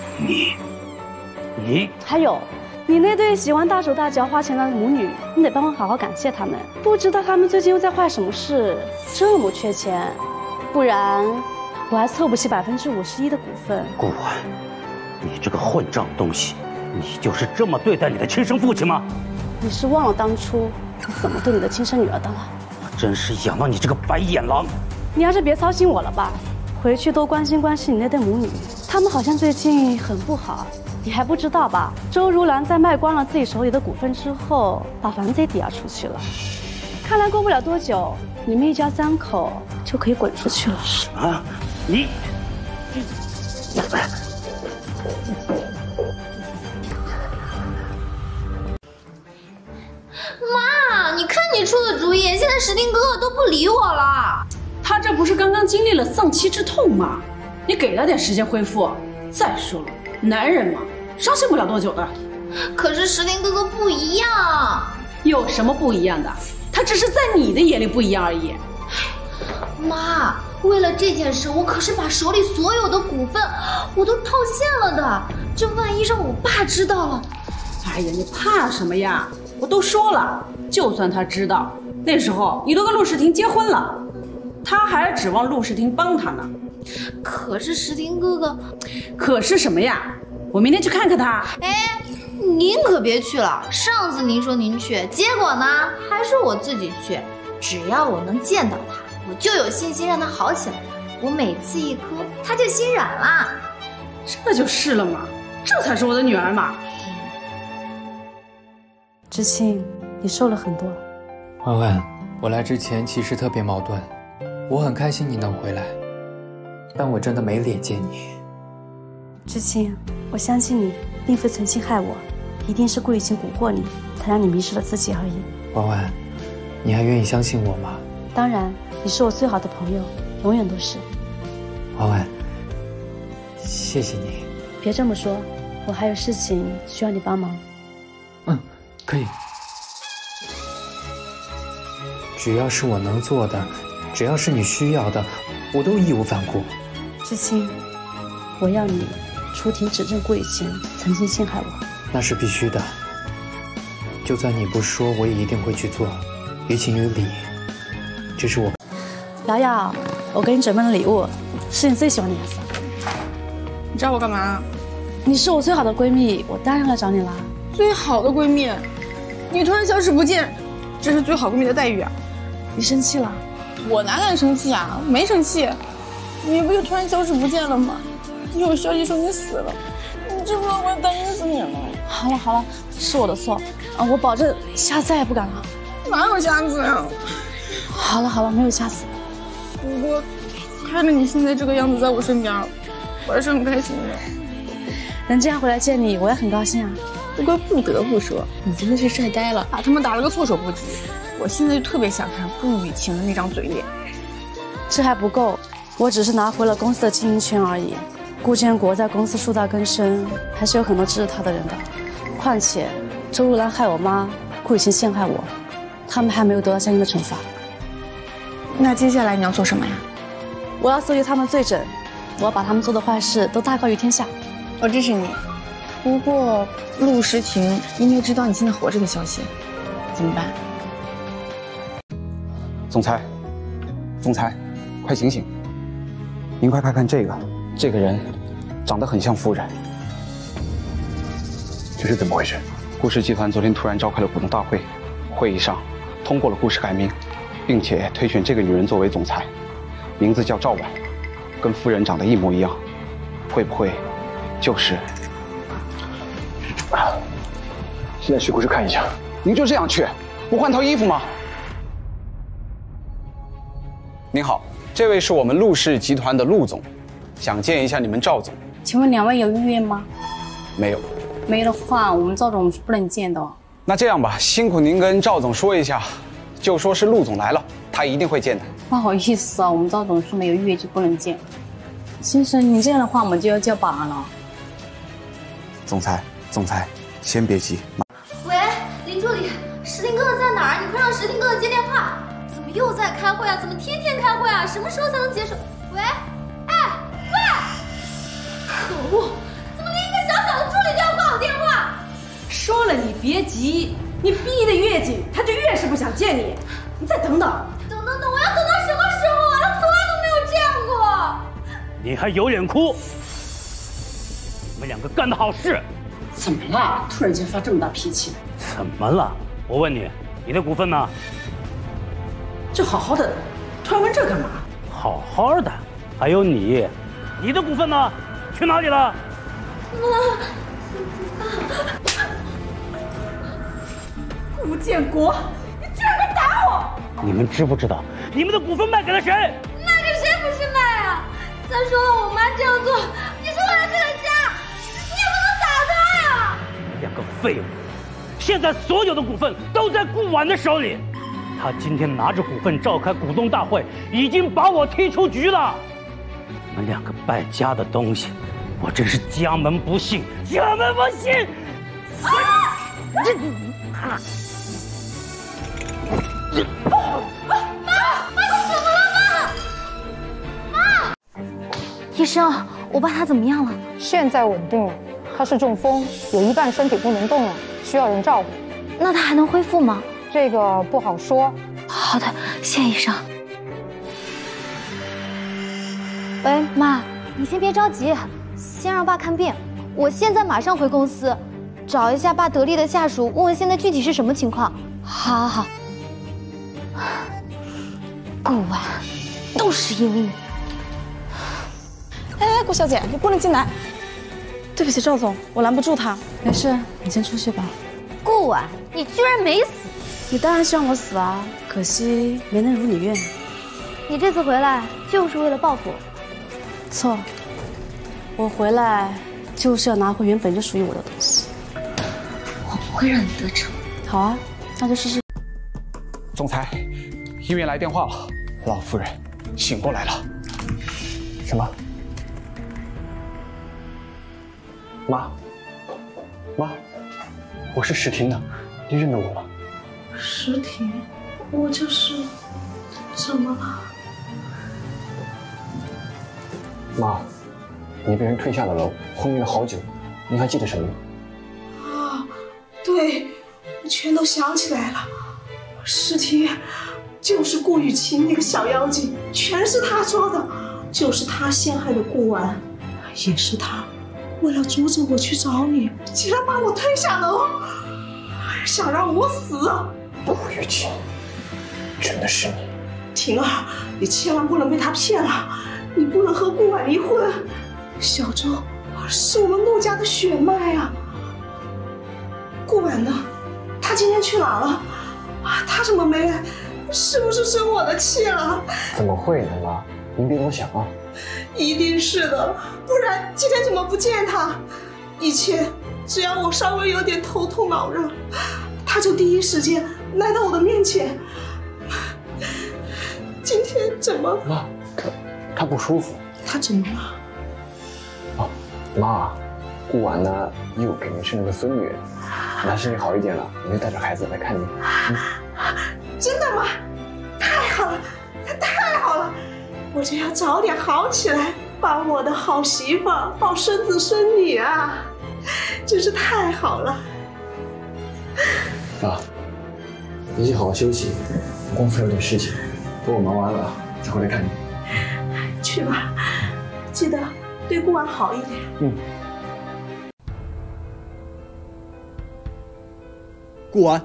你
还有，你那对喜欢大手大脚花钱的母女，你得帮我好好感谢他们。不知道他们最近又在坏什么事，这么缺钱，不然我还凑不齐51%的股份。
顾婉，你这个混账东西，你就是这么对待你的亲生父亲吗？
你是忘了当初你怎么对你的亲生女儿的了？
我真是养到你这个白眼狼！
你还是别操心我了吧，回去多关心关心你那对母女，她们好像最近很不好。你还不知道吧？周如兰在卖光了自己手里的股份之后，把房子也抵押出去了。看来过不了多久，你们一家3口就可以滚出去了。
啊！你
妈，你看你出的主意，现在石丁哥哥都不理我了。
他这不是刚刚经历了丧妻之痛吗？你给他点时间恢复。再说了，男人嘛，伤心不了多久的。
可是石丁哥哥不一样。
有什么不一样的？他只是在你的眼里不一样而已。
妈，为了这件事，我可是把手里所有的股份我都套现了的。这万一让我爸知道了……
哎呀，你怕什么呀？我都说了，就算他知道，那时候你都跟陆世廷结婚了，他还指望陆世廷帮他呢。
可是石廷哥哥，
可是什么呀？我明天去看看他。
哎，您可别去了。上次您说您去，结果呢还是我自己去。只要我能见到他，我就有信心让他好起来。我每次一磕，他就心软了。
这就是了嘛，这才是我的女儿嘛。
知青，你瘦了很多。
婉婉，我来之前其实特别矛盾，我很开心你能回来，但我真的没脸见你。
知青，我相信你并非存心害我，一定是顾雨晴蛊惑你，才让你迷失了自己而已。
婉婉，你还愿意相信我吗？
当然，你是我最好的朋友，永远都是。
婉婉，谢谢你。
别这么说，我还有事情需要你帮忙。
可以。只要是我能做的，只要是你需要的，我都义无反顾。
知青，我要你出庭指证顾雨晴曾经陷害我。
那是必须的，就算你不说，我也一定会去做，于情于理。这是我。
瑶瑶，我给你准备了礼物，是你最喜欢的颜色。
你找我干嘛？
你是我最好的闺蜜，我当然来找你啦。
最好的闺蜜，你突然消失不见，这是最好闺蜜的待遇啊！
你生气了？
我哪敢生气啊？没生气，你不就突然消失不见了吗？有消息说你死了，你知不知道我要担心死你了？
好了好了，是我的错啊，我保证下次再也不敢了。
哪有下次呀？
好了好了，没有下次。
不过看着你现在这个样子在我身边，我还是很开心的。
能这样回来见你，我也很高兴啊。
不过不得不说，你真的是帅呆了，把他们打了个措手不及。我现在就特别想看顾雨晴的那张嘴脸。
这还不够，我只是拿回了公司的经营权而已。顾建国在公司树大根深，还是有很多支持他的人的。况且周如兰害我妈，顾雨晴陷害我，他们还没有得到相应的惩罚。
那接下来你要做什么呀？
我要搜集他们罪证，我要把他们做的坏事都大告于天下。
我支持你。不过陆时婷因为知道你现在活着的消息，怎么办？
总裁，总裁，快醒醒！您快看看这个，这个人长得很像夫人。
这是怎么回事？
顾氏集团昨天突然召开了股东大会，会议上通过了顾氏改名，并且推选这个女人作为总裁，名字叫赵婉，跟夫人长得一模一样，会不会就是？
现在去顾氏看一下。
您就这样去，不换套衣服吗？您好，这位是我们陆氏集团的陆总，想见一下你们赵总。
请问2位有预约吗？
没有。
没的话，我们赵总是不能见的。
那这样吧，辛苦您跟赵总说一下，就说是陆总来了，他一定会见的。
不好意思啊，我们赵总说没有预约就不能见。先生，你这样的话，我们就要叫保安了。
总裁，先别急。
喂，林助理，石林哥哥在哪儿？你快让石林哥哥接电话。怎么又在开会啊？怎么天天开会啊？什么时候才能结束？喂，哎，喂！可恶，怎么连一个小小的助理都要挂我电话？
说了你别急，你逼得越紧，他就越是不想见你。你再等等。
等，我要等到什么时候啊？他从来都没有这样过。
你还有脸哭？你们2个干的好事。
怎么了？突然间发这么大脾气？
怎么了？我问你，你的股份呢？
这好好的，突然问这干嘛？
好好的，还有你的股份呢？去哪里了？
顾建国，你居然敢打我！
你们知不知道你们的股份卖给了谁？
卖给谁不是卖啊？再说了，我妈这样做也是为了这个家，你也不能打她呀
！2个废物，现在所有的股份都在顾婉的手里。他今天拿着股份召开股东大会，已经把我踢出局了。你们2个败家的东西，我真是家门不幸，家门不幸！
妈，你怎么了，妈？
医生，我爸他怎么样了？
现在稳定了，他是中风，有一半身体不能动了，需要人照顾。
那他还能恢复吗？
这个不好说。
好的，谢医生。喂，妈，你先别着急，先让爸看病。我现在马上回公司，找一下爸得力的下属，问问现在具体是什么情况。好。顾婉，都是因为你。
哎，顾小姐，你不能进来。对不起，赵总，我拦不住他。没事，你先出去吧。
顾婉，你居然没死！
你当然希望我死啊，可惜没能如你愿。
你这次回来就是为了报复？
错，我回来就是要拿回原本就属于我的东西。
我不会让你得逞。
好啊，那就试试。
总裁，医院来电话了，老夫人醒过来了。
什么？妈，我是石婷的，你认得我吗？
石婷，我就是。怎么了？
妈，你被人推下了楼，昏迷了好久，你还记得什么吗？
啊，对，我全都想起来了。石婷，就是顾雨晴那个小妖精，全是她做的，就是她陷害的顾婉，也是她为了阻止我去找你，竟然把我推下楼，想让我死。
顾雨晴，真的是你？
婷儿，你千万不能被他骗了，你不能和顾婉离婚。小周是我们陆家的血脉啊。顾婉呢？她今天去哪了？她怎么没来？是不是生我的气了？
怎么会呢，妈？您别多想啊。
一定是的，不然今天怎么不见她？以前只要我稍微有点头痛脑热，她就第一时间来到我的面前。今天怎么？
妈，他不舒服。
他怎么了？
哦，妈，顾婉呢又给您生了个孙女，她身体好一点了，我就带着孩子来看你。
真的吗？太好了，太好了！我就要早点好起来，帮我的好媳妇抱孙子孙女啊！真是太好了。
爸，你先好好休息，公司有点事情。等我忙完了再回来看你。
去吧，记得对顾婉好一点。
顾婉，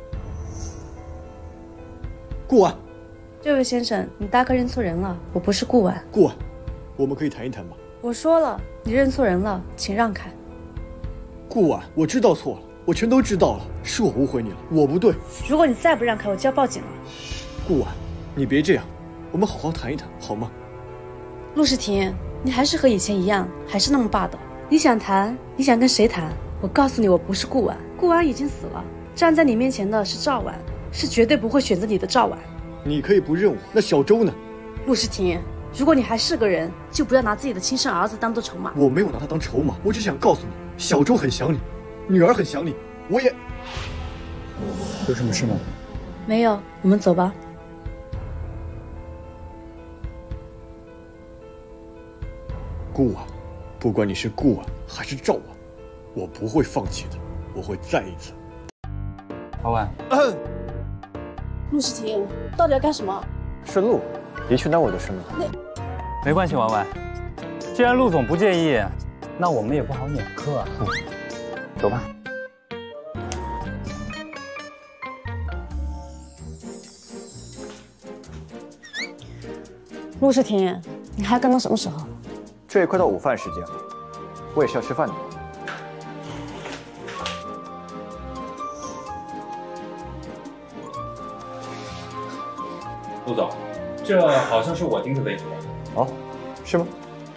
顾婉，
这位先生，你大哥认错人了，我不是顾婉。
顾婉，我们可以谈一谈吗？
我说了，你认错人了，请让开。
顾婉，我知道错了，我全都知道了，是我误会你了，我不对。
如果你再不让开，我就要报警了。
顾婉，你别这样，我们好好谈一谈，好吗？
陆世婷，你还是和以前一样，还是那么霸道。你想谈，你想跟谁谈？我告诉你，我不是顾婉，顾婉已经死了，站在你面前的是赵婉，是绝对不会选择你的赵婉。
你可以不认我，那小周呢？
陆世婷，如果你还是个人，就不要拿自己的亲生儿子当做筹码。
我没有拿他当筹码，我只想告诉你，小周很想你，女儿很想你，我也。
有什么事吗？
没有，我们走吧。
顾婉，不管你是顾婉还是赵婉，我不会放弃的，我会再一次。
老婉，
陆世婷，到底要干什么？
是陆，别去耽误我的事吗？
没关系，婉婉，既然陆总不介意，那我们也不好撵客啊。走吧。
陆世婷，你还要干到什么时候？
这也快到午饭时间了，我也是要吃饭的。
陆总，这好像是我盯的位置吧？
哦，是吗？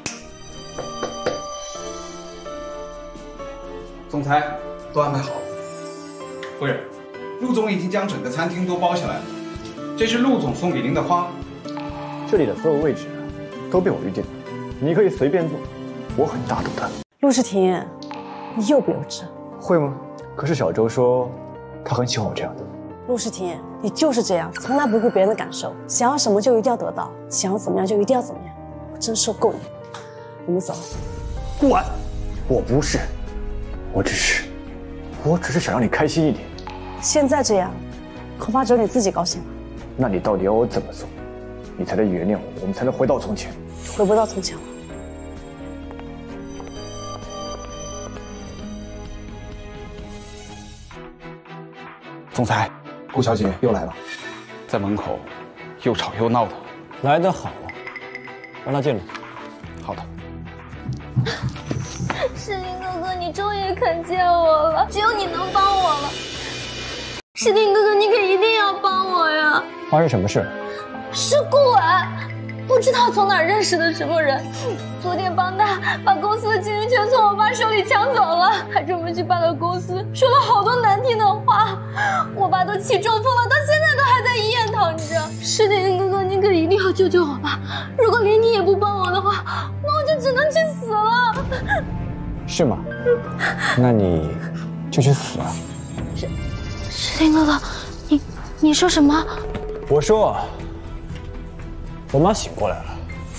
总裁，都安排好了。夫人，陆总已经将整个餐厅都包下来了。这是陆总送给您的花。
这里的所有位置都被我预定了，你可以随便坐，我很大度的。
陆世婷，你幼不幼稚？
会吗？可是小周说，他很喜欢我这样的。
陆世婷，你就是这样，从来不顾别人的感受，想要什么就一定要得到，想要怎么样就一定要怎么样，我真受够你。我们走。
顾婉，我不是，我只是想让你开心一点。
现在这样，恐怕只有你自己高兴了。
那你到底要我怎么做，你才能原谅我，我们才能回到从前？
回不到从前了。
总裁，顾小姐又来了，在门口又吵又闹的。
来得好啊，让她进来。
好的。
世丁哥哥，你终于肯见我了，只有你能帮我了。世丁哥哥，你可一定要帮我呀！
发生什么事？
是顾婉，不知道从哪儿认识的什么人，昨天帮他把公司的经营权从我爸手里抢走了，还专门去爸的公司说了好多难听的话，我爸都气中风了，到现在都还在医院躺着。世丁哥哥，你可一定要救救我爸！如果连你也不帮我的话，那我就只能去死了。
是吗？那你就去死啊！
世丁哥哥，你说什么？
我说，我妈醒过来了。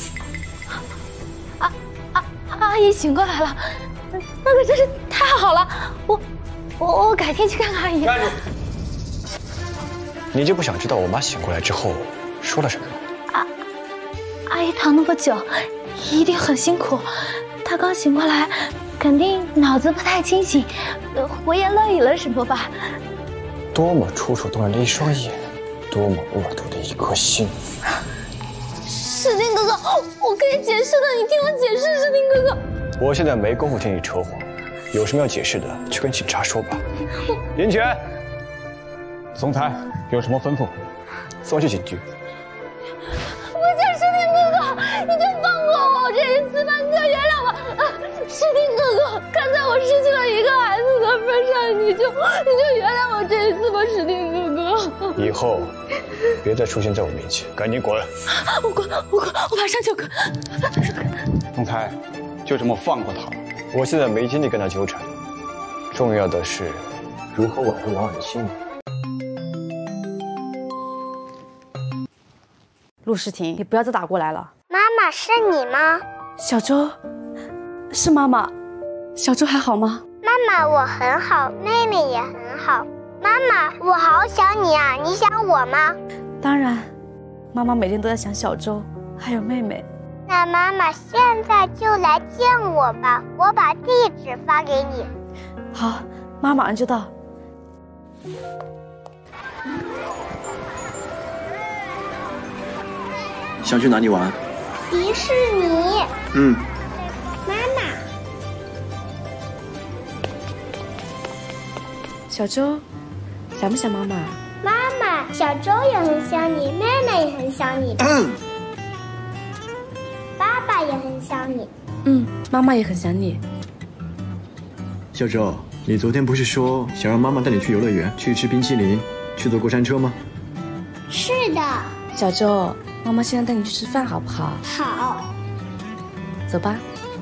阿姨醒过来了，那可真是太好了！我改天去看看阿姨。
站住！你就不想知道我妈醒过来之后说了什么吗？
阿姨躺那么久，一定很辛苦。她刚醒过来，肯定脑子不太清醒，胡言乱语了什么吧？
多么楚楚动人的一双眼，多么恶毒的一颗心！
世丁哥哥，我可以解释的，你听我解释，世丁哥哥。
我现在没工夫听你扯谎，有什么要解释的，去跟警察说吧。林泉，总裁有什么吩咐？送去警局。
不行，世丁哥哥，你就放过我这一次吧，你就原谅我。世丁哥哥，看在我失去了一个孩子的份上，你就原谅我这一次吧，世丁哥哥。
以后别再出现在我面前，赶紧滚！
我滚，我马上就滚。
总裁，就这么放过他了？
我现在没精力跟他纠缠，重要的是如何挽回王婉清。
陆世婷，你不要再打过来了。
妈妈，是你吗？
小周，是妈妈。小周还好吗？
妈妈，我很好，妹妹也很好。妈妈，我好想你啊，你想我吗？
当然，妈妈每天都在想小周，还有妹妹。
那妈妈现在就来见我吧，我把地址发给你。
好，妈马上就到。
想去哪里玩？
迪士尼。妈妈。
小周，想不想妈妈？
妈妈，小周也很想你，妹妹也很想你。爸爸。
也很想你。
妈妈也很想你。
小周，你昨天不是说想让妈妈带你去游乐园，去吃冰淇淋，去坐过山车吗？
是的。
小周，妈妈现在带你去吃饭好不好？
好。
走吧。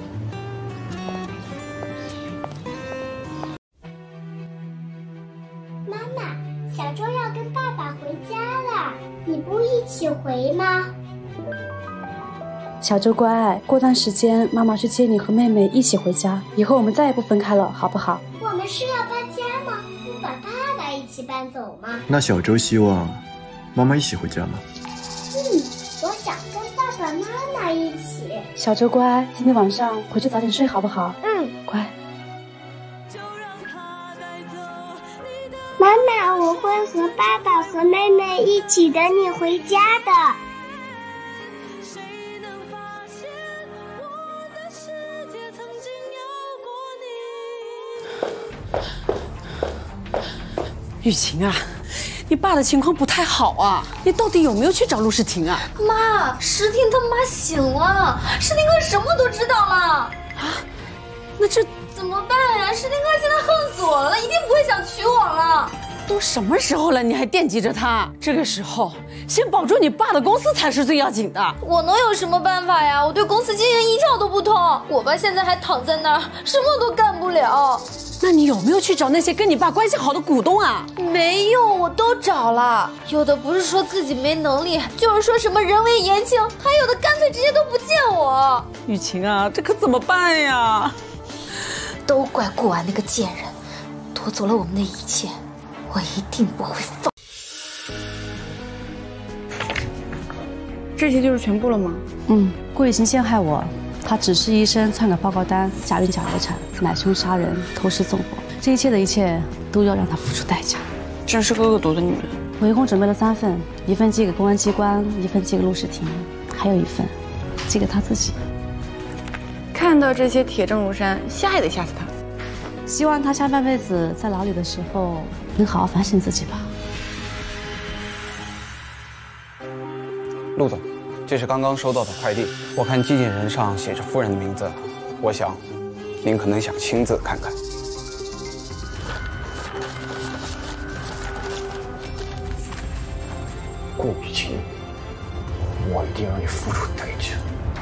妈妈，小周要跟爸爸回家了，你不一起回吗？
小周乖，过段时间妈妈去接你和妹妹一起回家，以后我们再也不分开了，好不好？
我们是要搬家吗？不把爸爸一起搬走吗？
那小周希望妈妈一起回家吗？
我想跟爸爸妈妈一起。
小周乖，今天晚上回去早点睡好不好？乖。
妈妈，我会和爸爸和妹妹一起等你回家的。
雨晴啊，你爸的情况不太好啊，你到底有没有去找陆世廷啊？
妈，石婷他妈醒了，石婷哥什么都知道了。啊？
那这
怎么办呀？石婷哥现在恨死我了，一定不会想娶我了。
都什么时候了，你还惦记着他？这个时候，先保住你爸的公司才是最要紧的。
我能有什么办法呀？我对公司经营一窍都不通，我爸现在还躺在那儿，什么都干不了。
那你有没有去找那些跟你爸关系好的股东啊？
没有，我都找了。有的不是说自己没能力，就是说什么人微言轻，还有的干脆直接都不见我。
雨晴啊，这可怎么办呀？
都怪顾安那个贱人，夺走了我们的一切，我一定不会放。
这些就是全部了吗？
顾雨晴陷害我。他指示医生篡改报告单，假孕假流产，买凶杀人，偷师纵火，这一切的一切都要让他付出代价。
真是个恶毒的女人。
我一共准备了3份，一份寄给公安机关，一份寄给陆世廷，还有一份寄给他自己。
看到这些铁证如山，吓也得吓死他。
希望他下半辈子在牢里的时候能好好反省自己吧。
陆总。这是刚刚收到的快递，我看寄件人上写着夫人的名字，我想，您可能想亲自看看。
顾雨晴，我一定让你付出代价。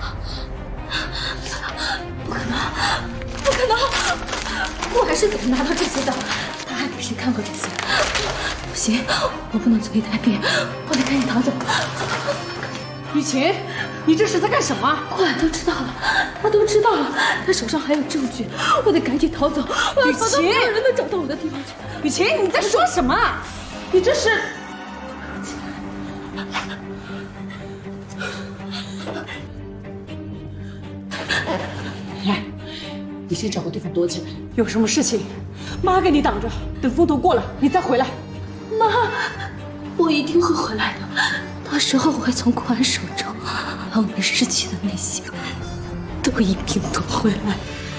不可能，不可能！我还是怎么拿到这些的？他还给谁看过这些？不行，我不能坐以待毙，我得赶紧逃走。
雨晴，你这是在干什么？
顾安都知道了，他都知道了，他手上还有证据，我得赶紧逃走，我要逃到没有人能找到我的地方去。
雨晴，你在说什么？你这是……来，你先找个地方躲起来，有什么事情，妈给你挡着，等风头过了，你再回来。
妈，我一定会回来的。到时候我会从顾安手中把我们失去的那些都一并夺回来。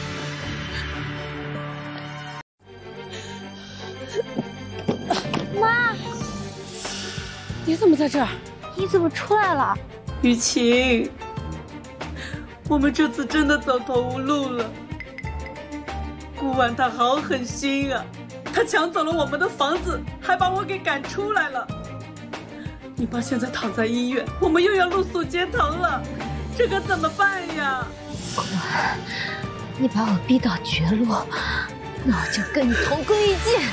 妈，你怎么在这儿？
你怎么出来了？
雨晴，我们这次真的走投无路了。顾安他好狠心啊，他抢走了我们的房子，还把我给赶出来了。你爸现在躺在医院，我们又要露宿街头了，这可怎么办呀？
顾安，你把我逼到绝路，那我就跟你同归于尽。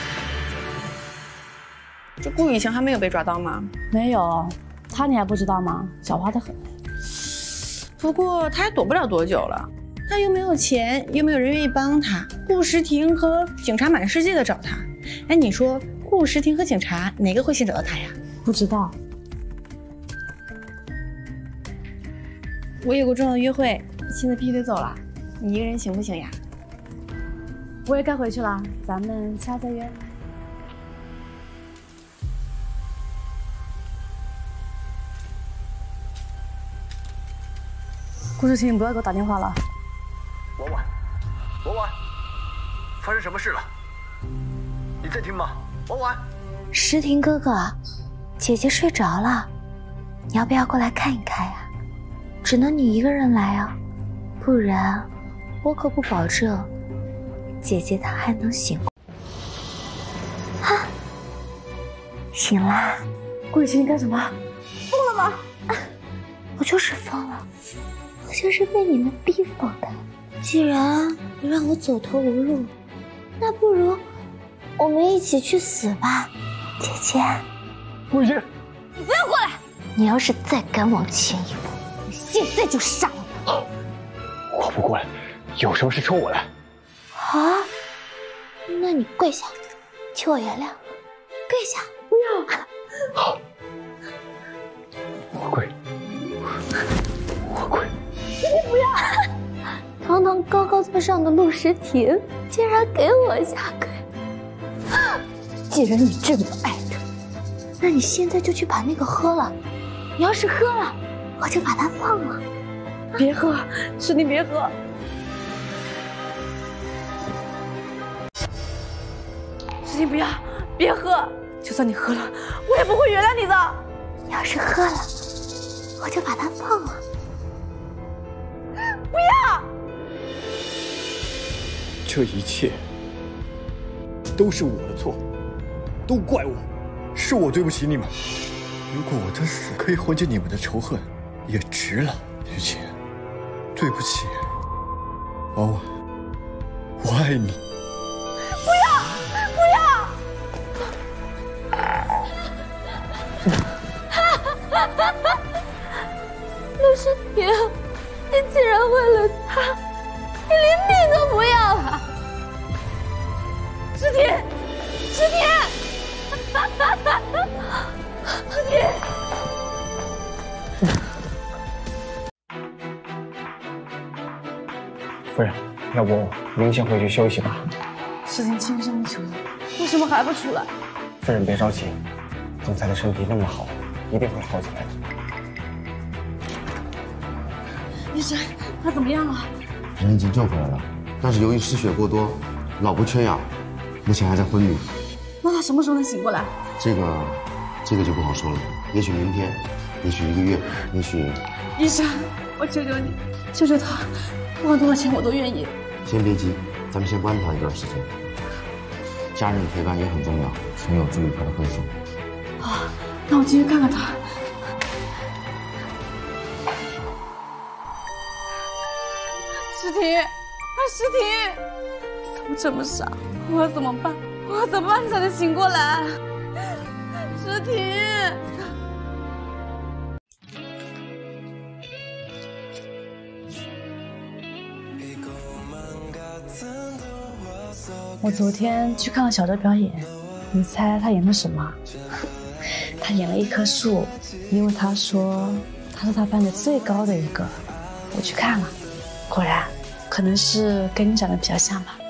这顾雨晴还没有被抓到吗？
没有，他你还不知道吗？狡猾得很。
不过他也躲不了多久了，他又没有钱，又没有人愿意帮他。顾时廷和警察满世界的找他，哎，你说顾时廷和警察哪个会先找到他呀？
不知道。
我有个重要的约会，现在必须得走了，你一个人行不行呀？
我也该回去了，咱们下次再约。顾世廷，你不要给我打电话了。
婉婉，婉婉，发生什么事了？你在听吗？婉婉，
时廷哥哥，姐姐睡着了，你要不要过来看一看呀？只能你一个人来啊？ 不然我可不保证姐姐她还能醒。啊，醒啦！
顾雨晴，你干什么？疯了吗？
我就是疯了，我就是被你们逼疯的。既然不让我走投无路，那不如我们一起去死吧，姐姐。
顾雨晴，
你不要过来！你要是再敢往前一步，我现在就杀了你！
我不过来，有什么事冲我来。
啊？那你跪下，求我原谅。跪下！
不要！
好，我跪。我跪！
你不要！堂堂高高在上的陆时婷，竟然给我下跪！既然你这么爱着，那你现在就去把那个喝了。你要是喝了，我就把它放了。
别喝，是你别喝。是你不要，别喝。就算你喝了，我也不会原谅你的。
你要是喝了，我就把它放了。
不要！
这一切都是我的错，都怪我，是我对不起你们。如果我的死可以缓解你们的仇恨，也值了。雨晴，对不起，婉婉，我爱你。
不要！不要！
陆时婷，你竟然为了他，你连命都不要了！
时婷，时婷，时婷！
夫人，要不您先回去休息吧。
时婷，轻声求你，为什么还不出来？
夫人别着急，总裁的身体那么好，一定会好起来的。
医生，他怎么样了？
人已经救回来了，但是由于失血过多，脑部缺氧，目前还在昏迷。
那他什么时候能醒过来？
这个就不好说了，也许明天，也许1个月，也许……
医生，我求求你，救救他，不管多少钱我都愿意。
先别急，咱们先观察一段时间。家人的陪伴也很重要，很有助于他的恢复。
好，那我进去看看他。时婷，时婷，怎么这么傻？我要怎么办？我要怎么办才能醒过来？时婷。我昨天去看了小哲表演，你猜他演的什么？他演了一棵树，因为他说他是他班的最高的一个。我去看了，果然，可能是跟你长得比较像吧。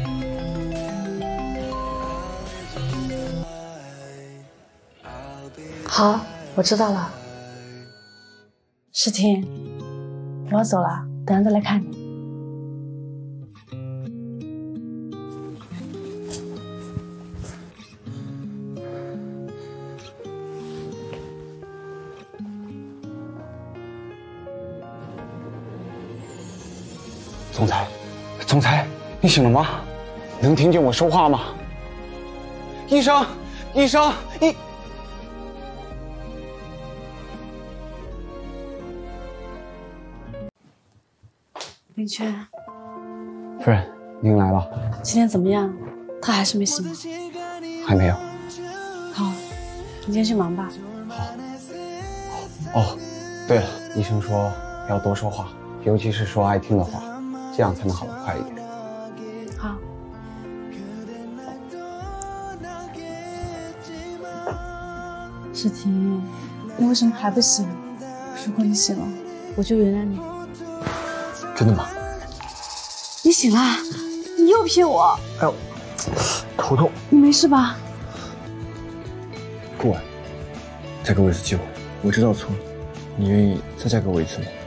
好，我知道了。时婷，我要走了，等下再来看你。
总裁，你醒了吗？能听见我说话吗？医生，
林轩，
夫人，您来了。
今天怎么样？他还是没醒吗？
还没有。
好，你先去忙吧。
好。哦，对了，医生说要多说话，尤其是说爱听的话，这样才能好得快一点。
好。时婷，你为什么还不醒？如果你醒了，我就原谅你。
真的吗？
你醒了？你又骗我！
哎呦，头痛。
你没事吧？
顾婉，再给我一次机会，我知道错了，你愿意再嫁给我一次吗？